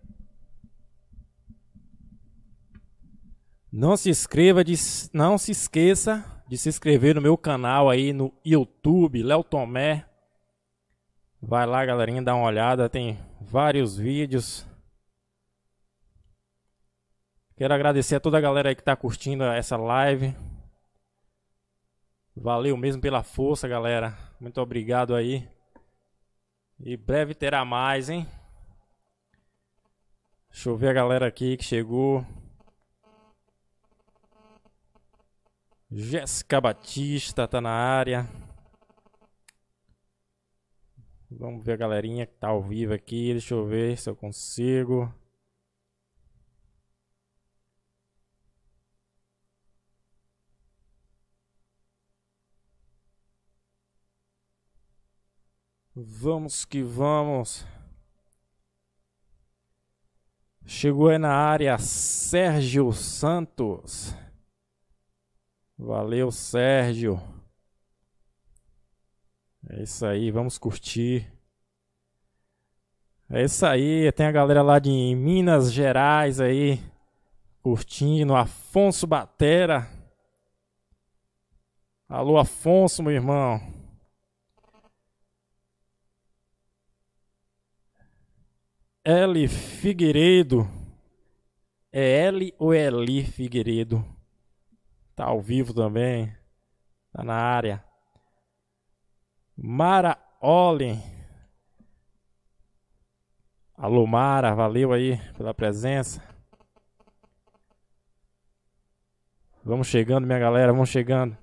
não se esqueça de se inscrever no meu canal aí no YouTube, Léo Tomé. Vai lá, galerinha, dá uma olhada, tem vários vídeos. Quero agradecer a toda a galera aí que tá curtindo essa live. Valeu mesmo pela força, galera. Muito obrigado aí. E breve terá mais, hein? Deixa eu ver a galera aqui que chegou. Jéssica Batista tá na área. Vamos ver a galerinha que tá ao vivo aqui. Deixa eu ver se eu consigo. Vamos que vamos. Chegou aí na área Sérgio Santos. Valeu, Sérgio. É isso aí, vamos curtir. É isso aí, tem a galera lá de Minas Gerais aí, curtindo. Afonso Batera. Alô, Afonso, meu irmão. Eli Figueiredo. É Eli ou Eli Figueiredo? Tá ao vivo também. Tá na área. Mara Ollen. Alô, Mara, valeu aí pela presença. Vamos chegando, minha galera, vamos chegando.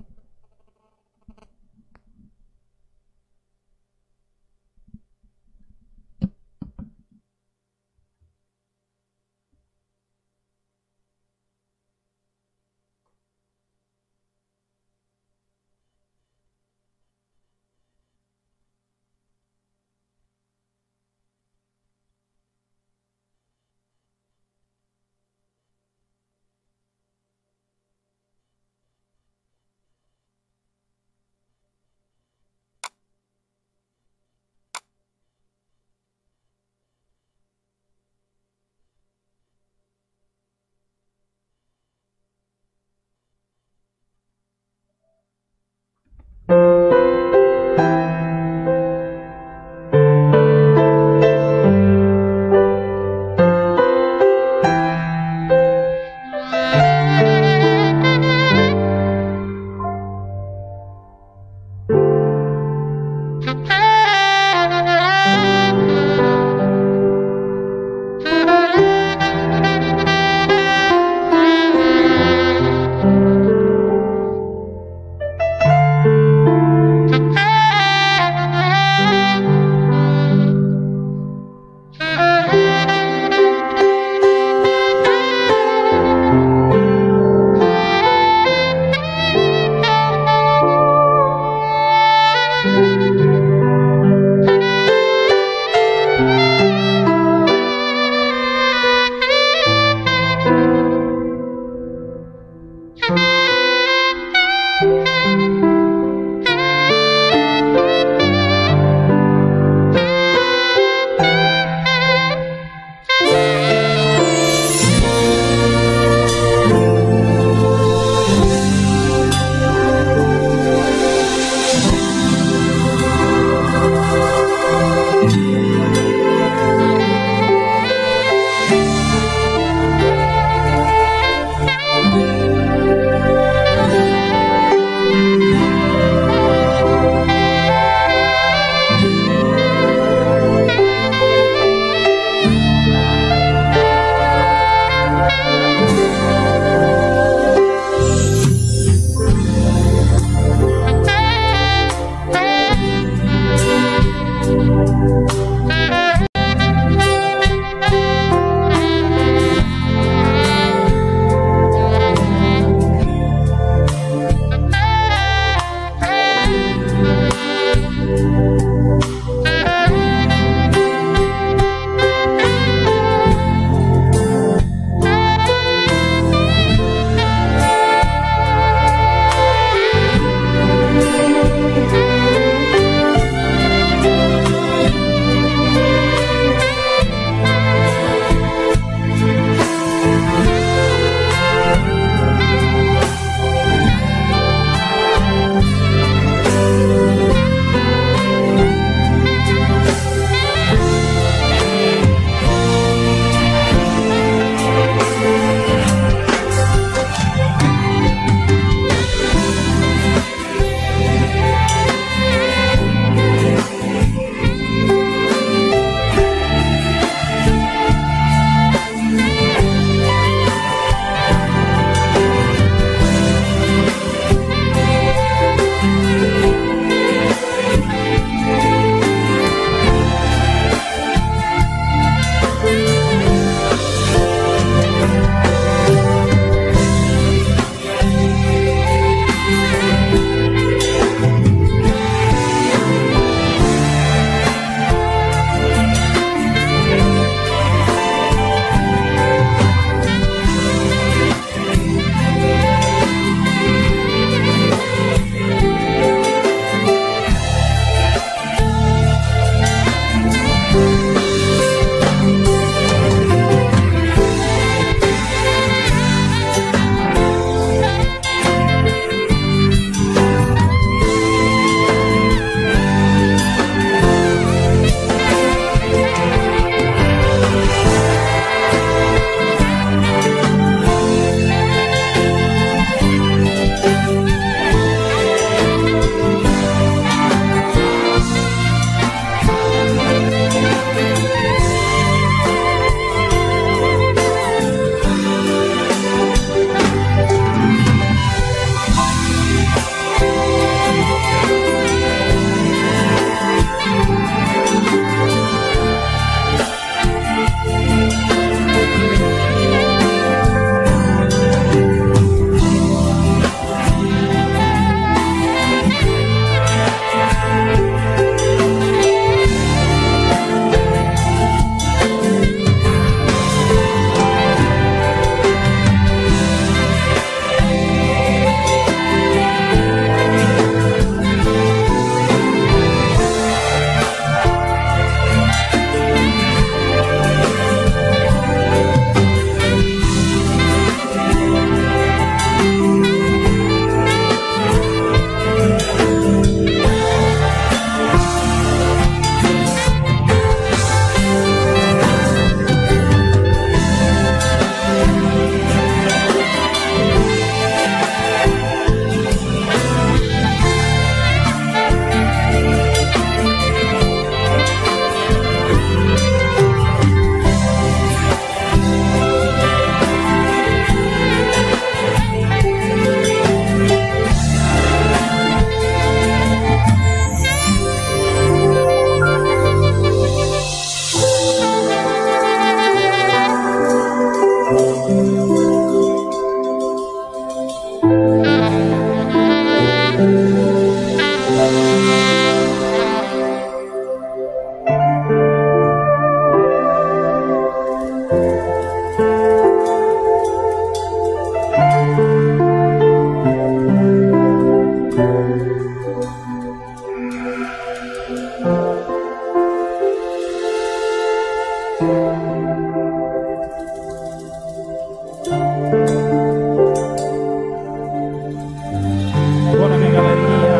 Bora, minha galerinha.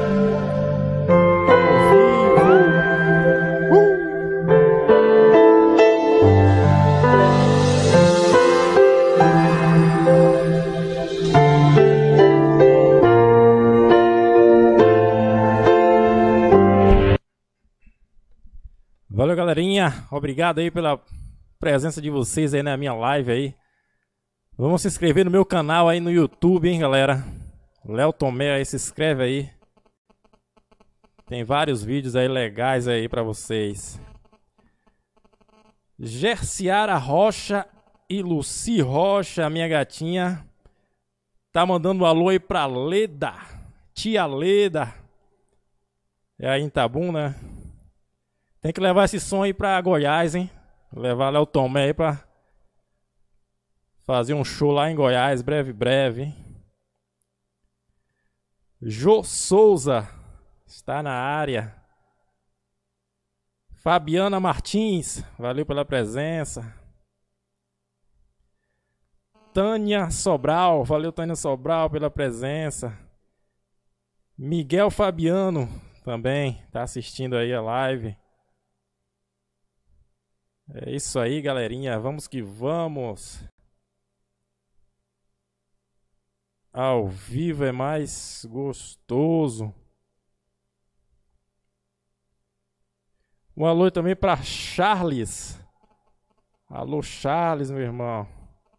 Ao vivo. Valeu, galerinha. Obrigado aí pela presença de vocês aí na minha live aí. Vamos se inscrever no meu canal aí no YouTube, hein, galera. Léo Tomé aí, se inscreve aí. Tem vários vídeos aí legais aí pra vocês. Gerciara Rocha e Luci Rocha, minha gatinha, tá mandando um alô aí pra Leda. Tia Leda. É aí em Itabuna, né? Tem que levar esse som aí pra Goiás, hein? Levar Léo Tomé aí pra fazer um show lá em Goiás, breve, hein? Jô Souza está na área. Fabiana Martins, valeu pela presença. Tânia Sobral, valeu Tânia Sobral pela presença. Miguel Fabiano também tá assistindo aí a live. É isso aí, galerinha, vamos que vamos. Ao vivo é mais gostoso. Um alô também para Charles. Alô, Charles, meu irmão.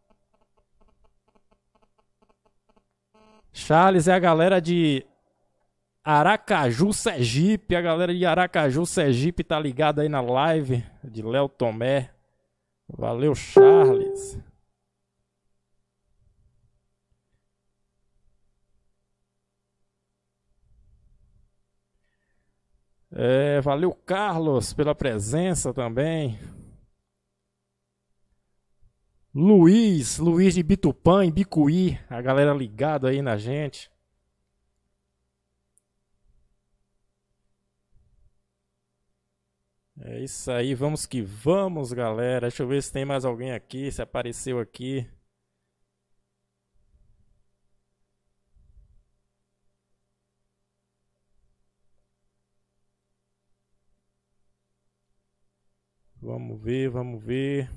Charles é a galera de Aracaju, Sergipe. A galera de Aracaju, Sergipe tá ligada aí na live de Léo Tomé. Valeu, Charles. Valeu, Carlos, pela presença também. Luiz de Bitupã, em Bicuí, a galera ligada aí na gente. É isso aí, vamos que vamos, galera. Deixa eu ver se tem mais alguém aqui, se apareceu aqui. Vamos ver, vamos ver.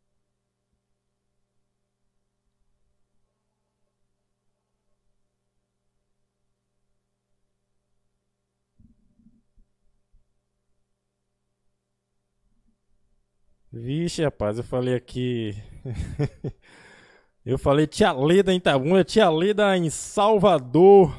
Vixe, rapaz, eu falei aqui. Eu falei tia Leda em Itabuna, tia Leda em Salvador.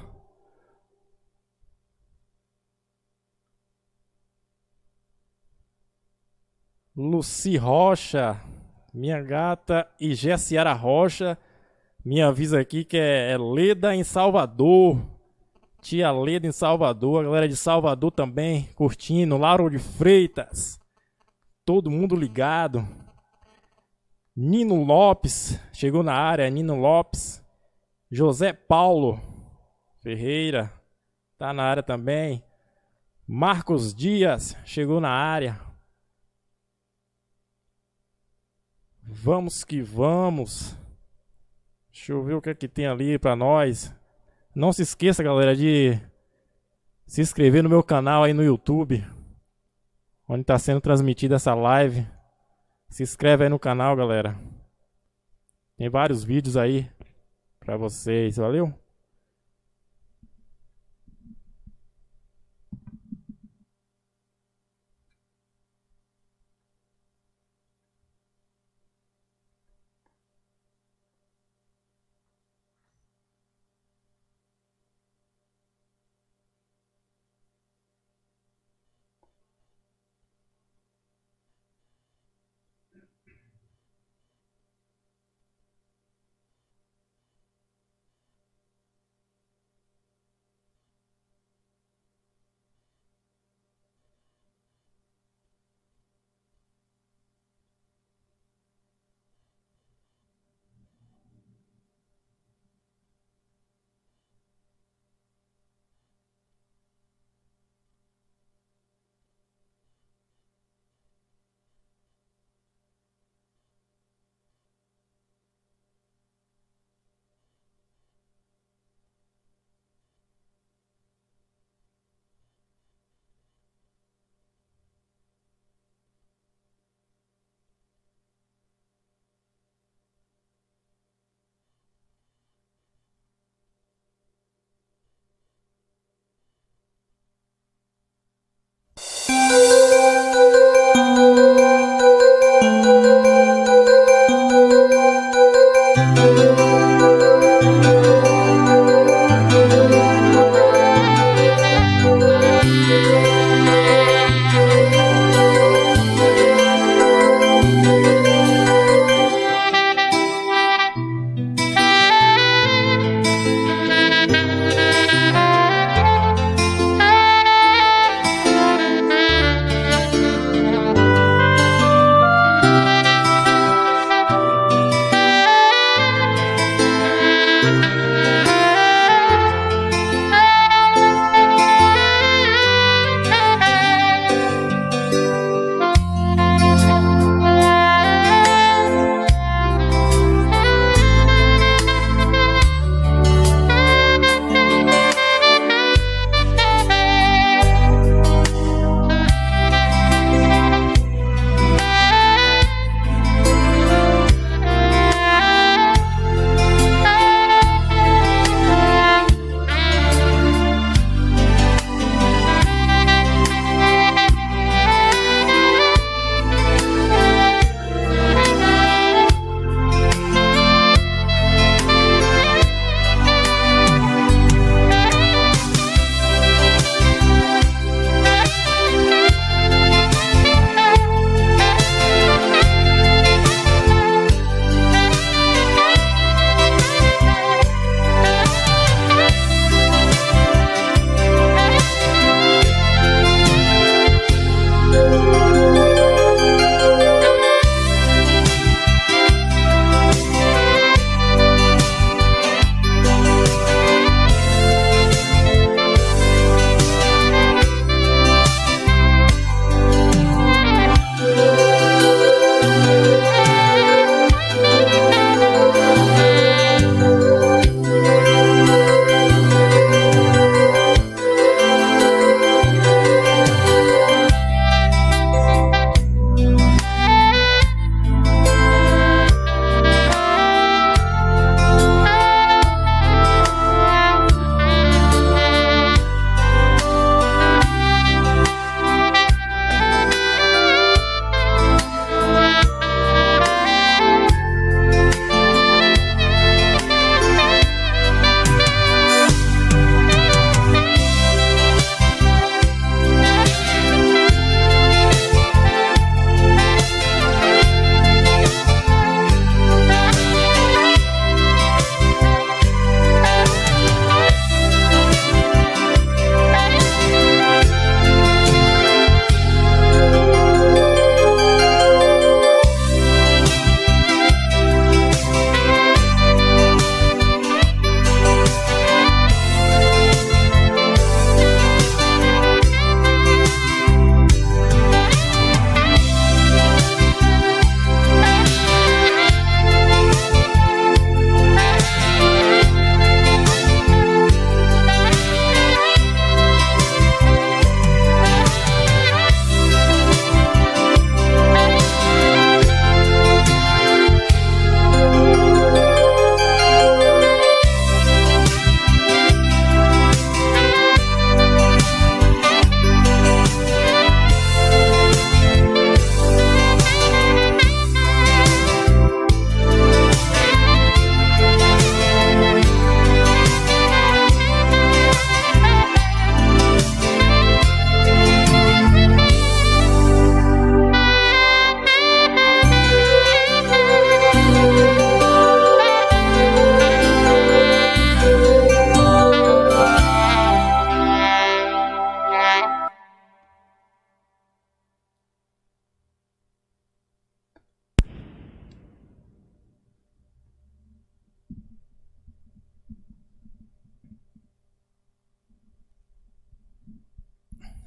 Luci Rocha, minha gata, e Gessiara Rocha. Me avisa aqui que é Leda em Salvador. Tia Leda em Salvador, a galera de Salvador também curtindo. Lauro de Freitas, todo mundo ligado. Nino Lopes, chegou na área, Nino Lopes. José Paulo Ferreira, tá na área também. Marcos Dias, chegou na área. Vamos que vamos. Deixa eu ver o que é que tem ali pra nós. Não se esqueça, galera, de se inscrever no meu canal aí no YouTube, onde está sendo transmitida essa live. Se inscreve aí no canal, galera. Tem vários vídeos aí pra vocês, valeu?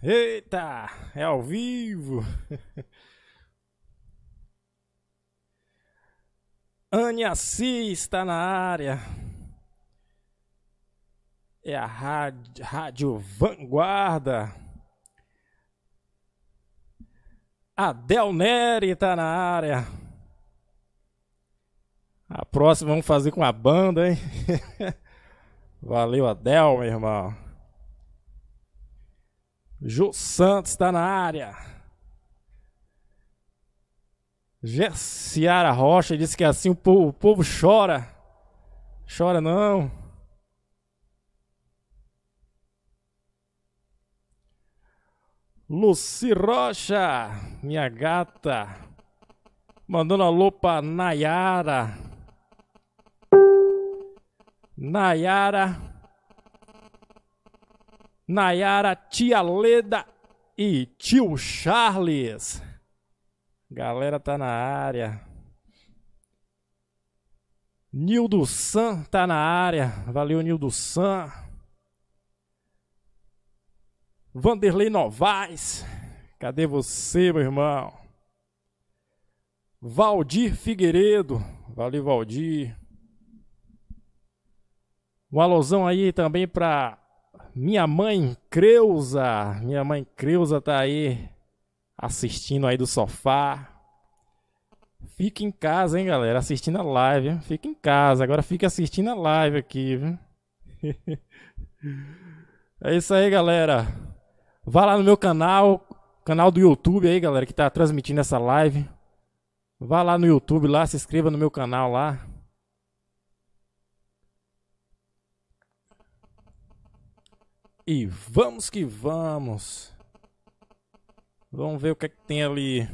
Eita, é ao vivo. Ania Assis está na área. É a Rádio Vanguarda. Adel Neri está na área. A próxima vamos fazer com a banda, hein? Valeu, Adel, meu irmão. Jô Santos está na área. Ciara Rocha disse que assim o povo chora. Chora não. Luci Rocha, minha gata. Mandando alô pra Nayara. Nayara, tia Leda e tio Charles. Galera tá na área. Nildo San tá na área. Valeu, Nildo San. Vanderlei Novaes. Cadê você, meu irmão? Valdir Figueiredo. Valeu, Valdir. Um alôzão aí também pra minha mãe Creuza. Minha mãe Creuza tá aí assistindo aí do sofá. Fica em casa, hein, galera, assistindo a live. Fica em casa, agora fica assistindo a live aqui, viu? É isso aí, galera. Vá lá no meu canal do YouTube aí, galera, que tá transmitindo essa live. Vá lá no YouTube, lá, se inscreva no meu canal lá. E vamos que vamos. Vamos ver o que é que tem ali.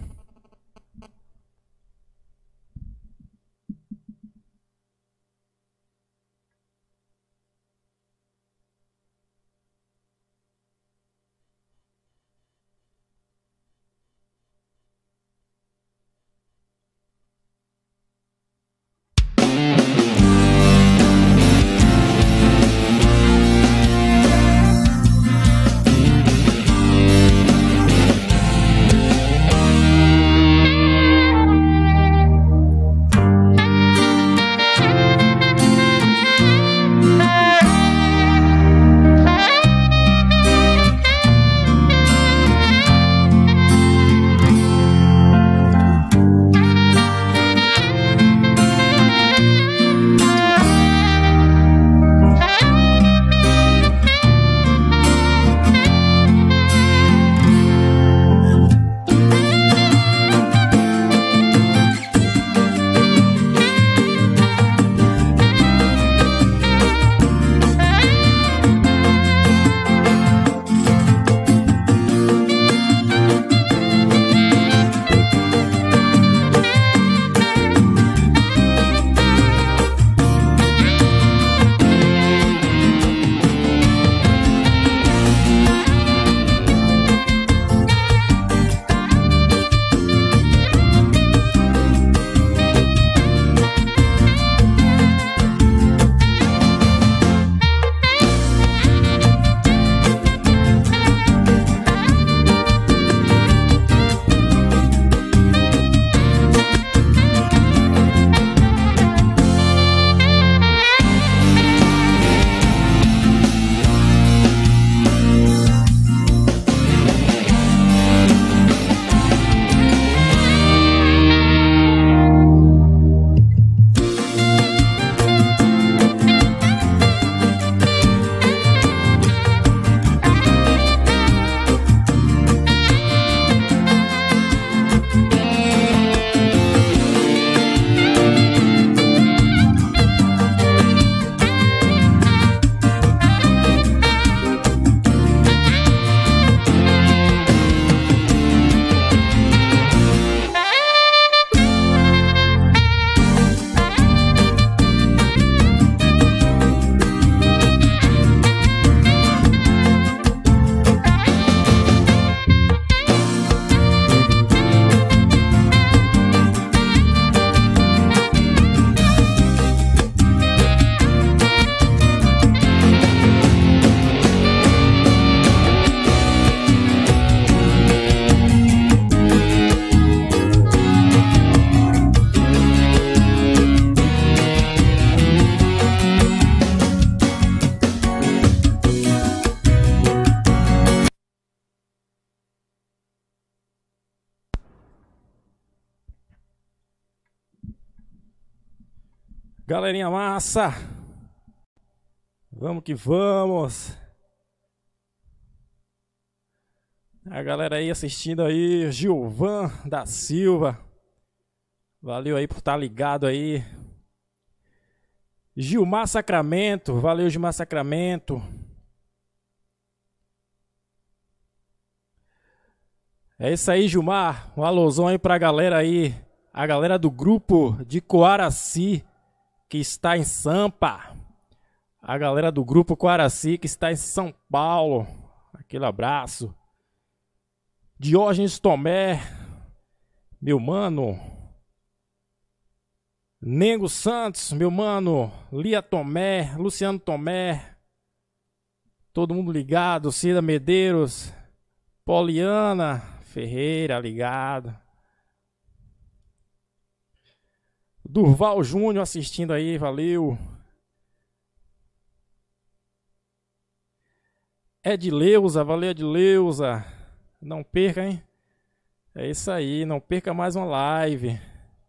Galerinha massa! Vamos que vamos! A galera aí assistindo aí, Gilvan da Silva. Valeu aí por estar ligado aí. Gilmar Sacramento, valeu Gilmar Sacramento. É isso aí, Gilmar. Um alôzão aí pra galera aí. A galera do grupo de Coaraci, que está em Sampa. A galera do grupo Coaraci, que está em São Paulo. Aquele abraço. Diógenes Tomé, meu mano. Nengo Santos, meu mano. Lia Tomé, Luciano Tomé. Todo mundo ligado. Cida Medeiros. Poliana Ferreira, ligado. Durval Júnior assistindo aí, valeu. Edileuza, valeu Edileuza. Não perca, hein? É isso aí, não perca mais uma live.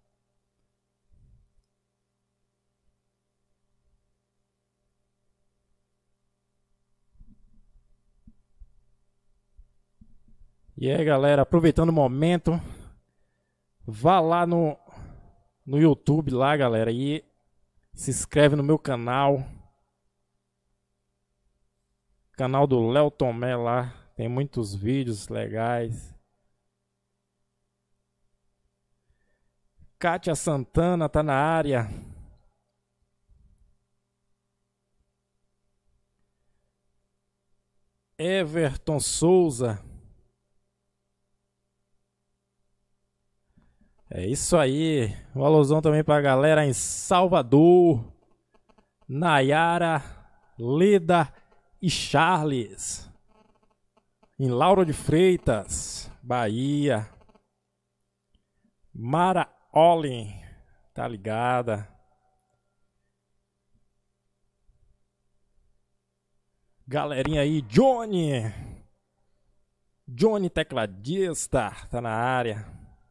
E aí, galera, aproveitando o momento, vá lá no YouTube lá, galera, e se inscreve no meu canal. Canal do Léo Tomé lá, tem muitos vídeos legais. Kátia Santana tá na área. Everton Souza. É isso aí. Um alusão também pra galera em Salvador. Nayara, Leda e Charles. Em Lauro de Freitas, Bahia. Mara Olin, tá ligada? Galerinha aí, Johnny tecladista, tá na área.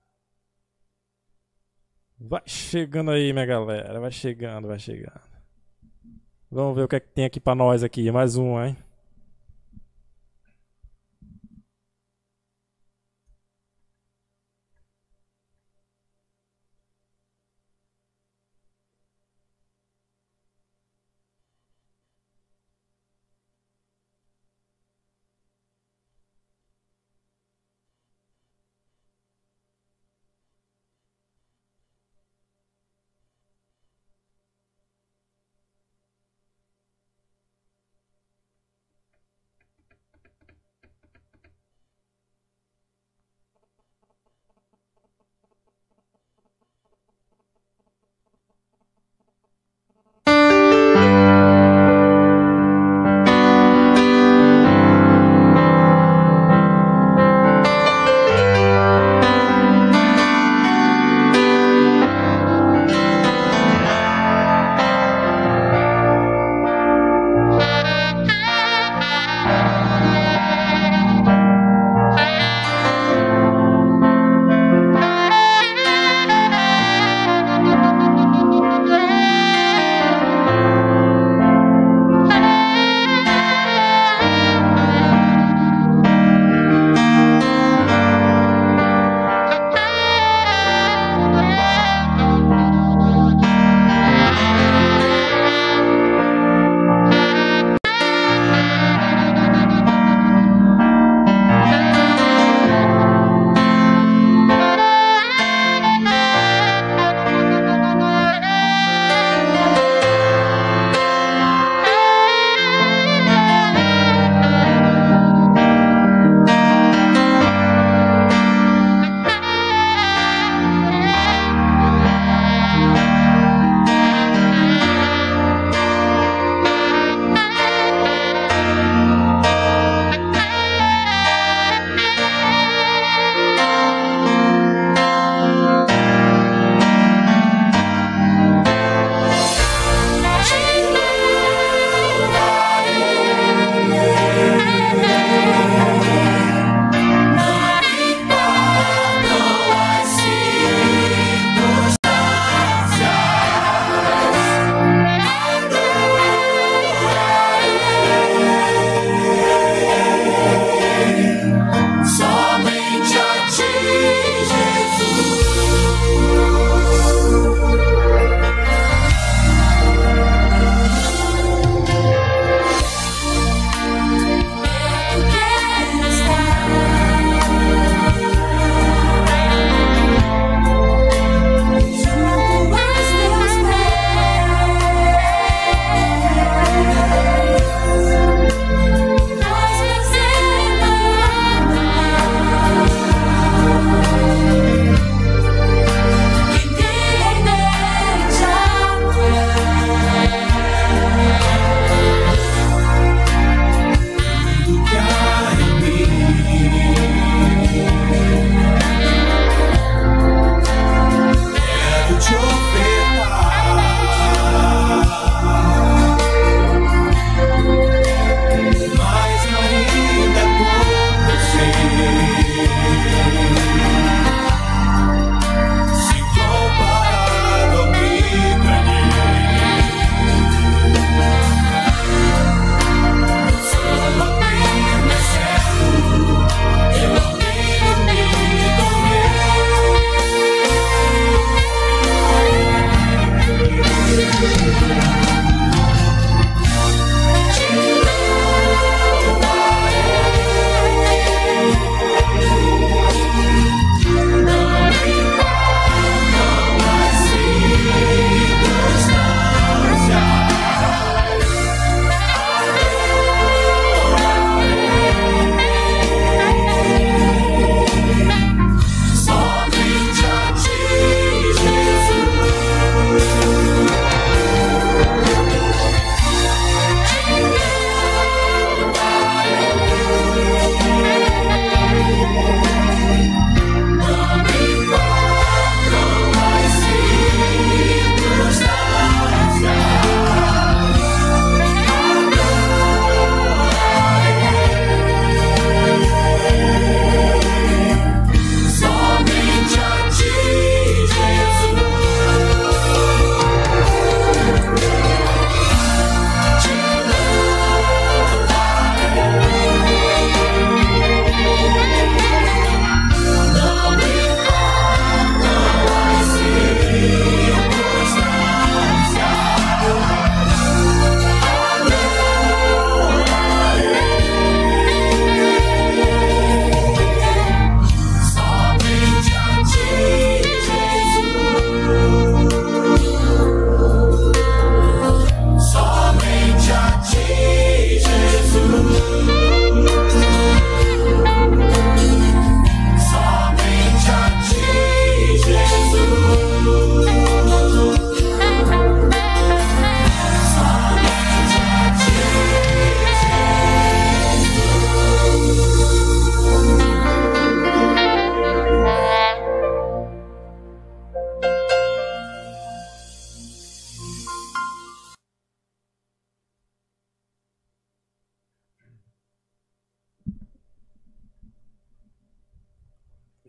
Vai chegando aí, minha galera, vai chegando, vai chegando. Vamos ver o que é que tem aqui pra nós aqui, mais um, hein?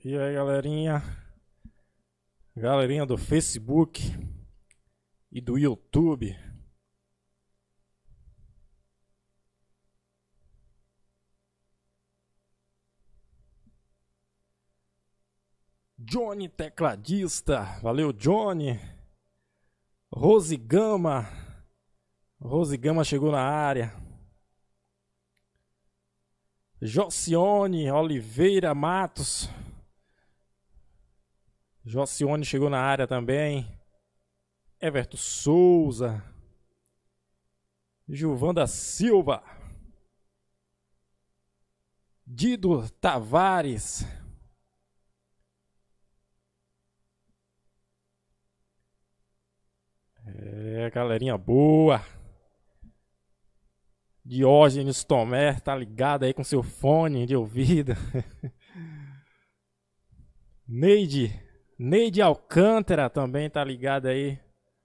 E aí, galerinha? Galerinha do Facebook e do YouTube. Johnny tecladista, valeu Johnny. Rose Gama chegou na área. Jocione Oliveira Matos, Jocione chegou na área também. Everton Souza, Gilvanda Silva, Dido Tavares, galerinha boa. Diógenes Tomé, tá ligado aí com seu fone de ouvido. Neide Alcântara também tá ligado aí.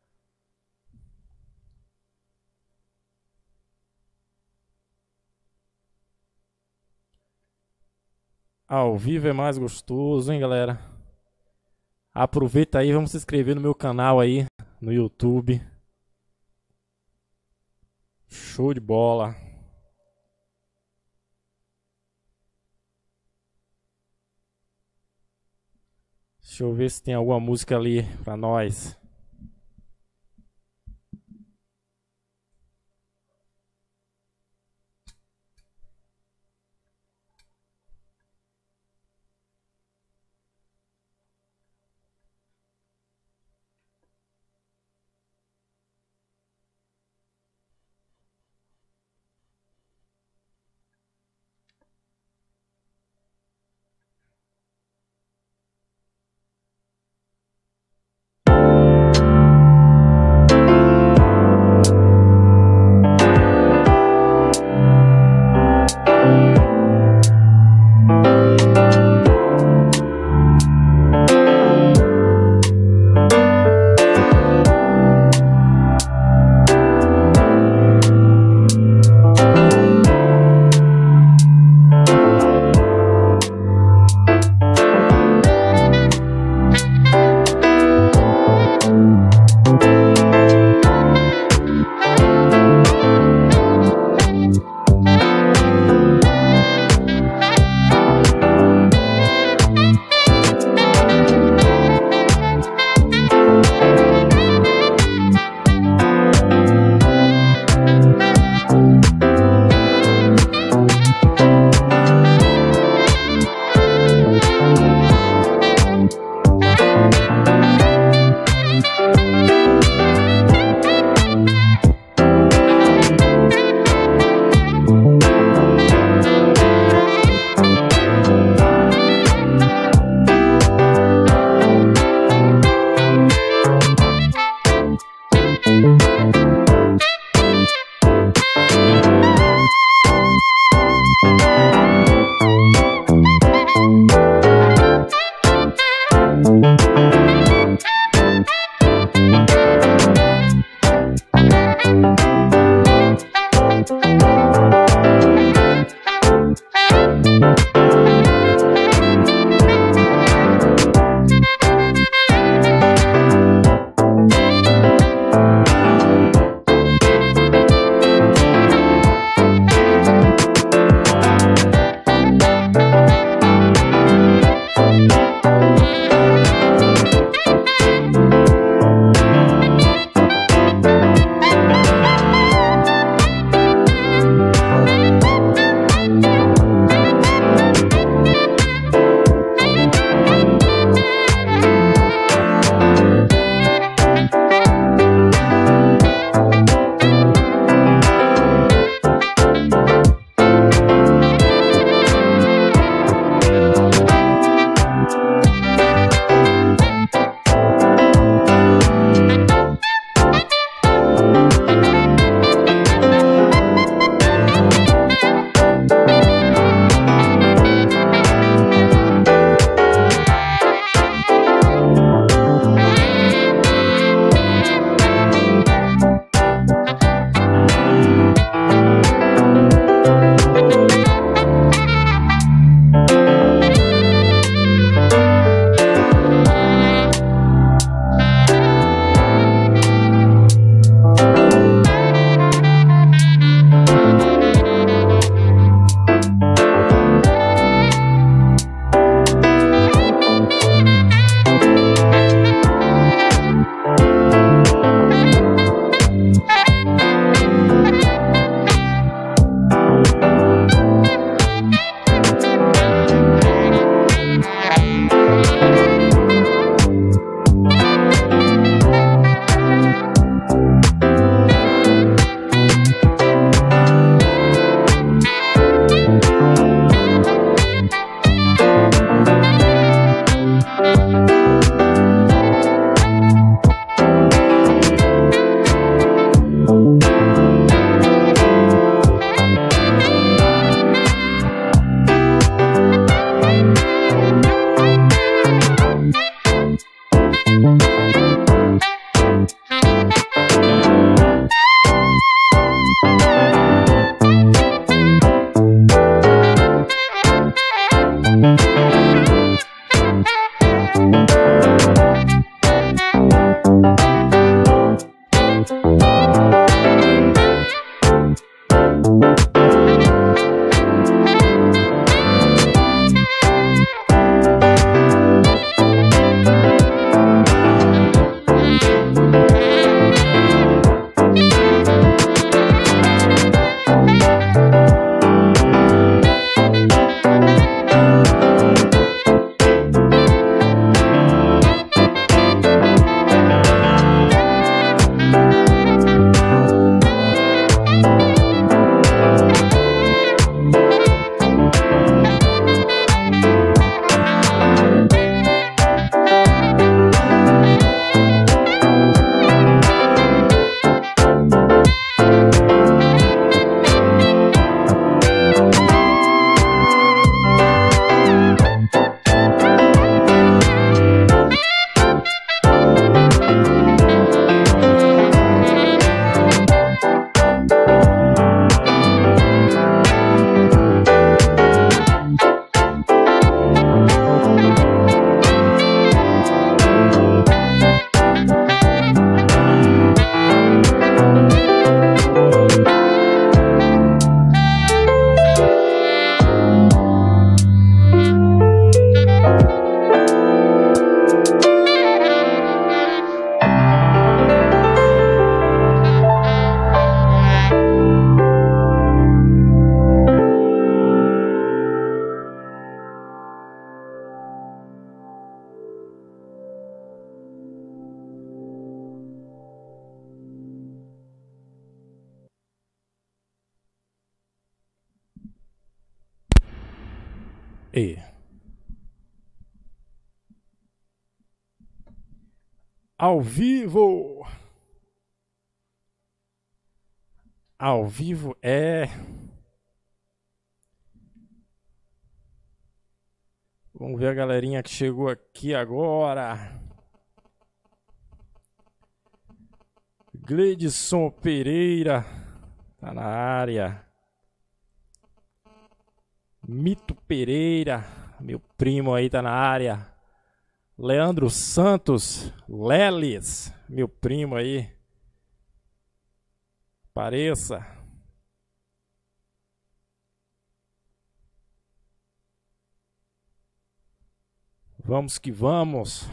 Ao vivo é mais gostoso, hein, galera? Aproveita aí, vamos se inscrever no meu canal aí no YouTube. Show de bola. Deixa eu ver se tem alguma música ali pra nós. E. Ao vivo. Ao vivo é. Vamos ver a galerinha que chegou aqui agora. Gleidson Pereira tá na área. Mito Pereira, meu primo aí tá na área. Leandro Santos, Lelis, meu primo aí. Apareça. Vamos que vamos.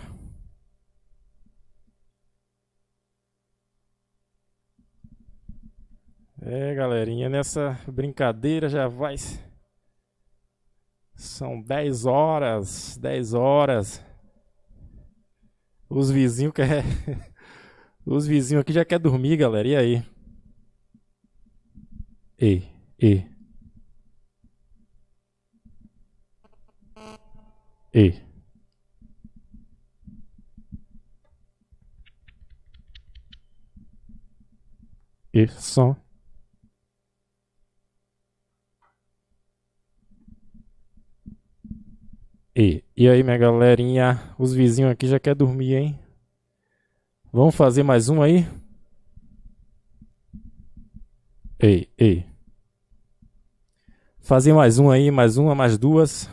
É, galerinha, nessa brincadeira já vai. São 10 horas. 10 horas. Os vizinhos quer... Os vizinhos aqui já quer dormir, galera. E aí? E. E som. E aí, minha galerinha? Os vizinhos aqui já quer dormir, hein? Vamos fazer mais um aí? Ei. Fazer mais um aí, mais uma, mais duas.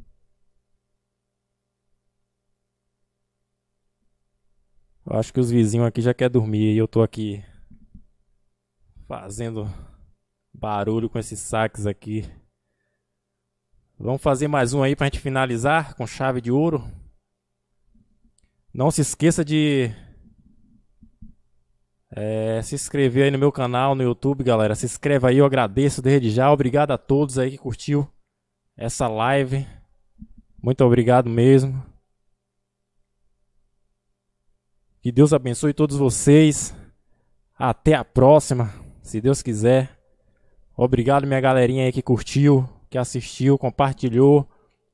Eu acho que os vizinhos aqui já quer dormir e eu tô aqui fazendo barulho com esses saques aqui. Vamos fazer mais um aí pra gente finalizar com chave de ouro. Não se esqueça de se inscrever aí no meu canal no YouTube, galera. Se inscreve aí, eu agradeço desde já. Obrigado a todos aí que curtiu essa live. Muito obrigado mesmo. Que Deus abençoe todos vocês. Até a próxima, se Deus quiser. Obrigado, minha galerinha aí que curtiu, que assistiu, compartilhou.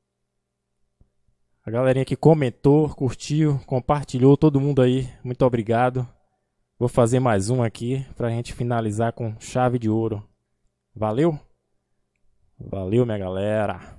A galerinha que comentou, curtiu, compartilhou, todo mundo aí. Muito obrigado. Vou fazer mais um aqui pra gente finalizar com chave de ouro. Valeu? Valeu, minha galera.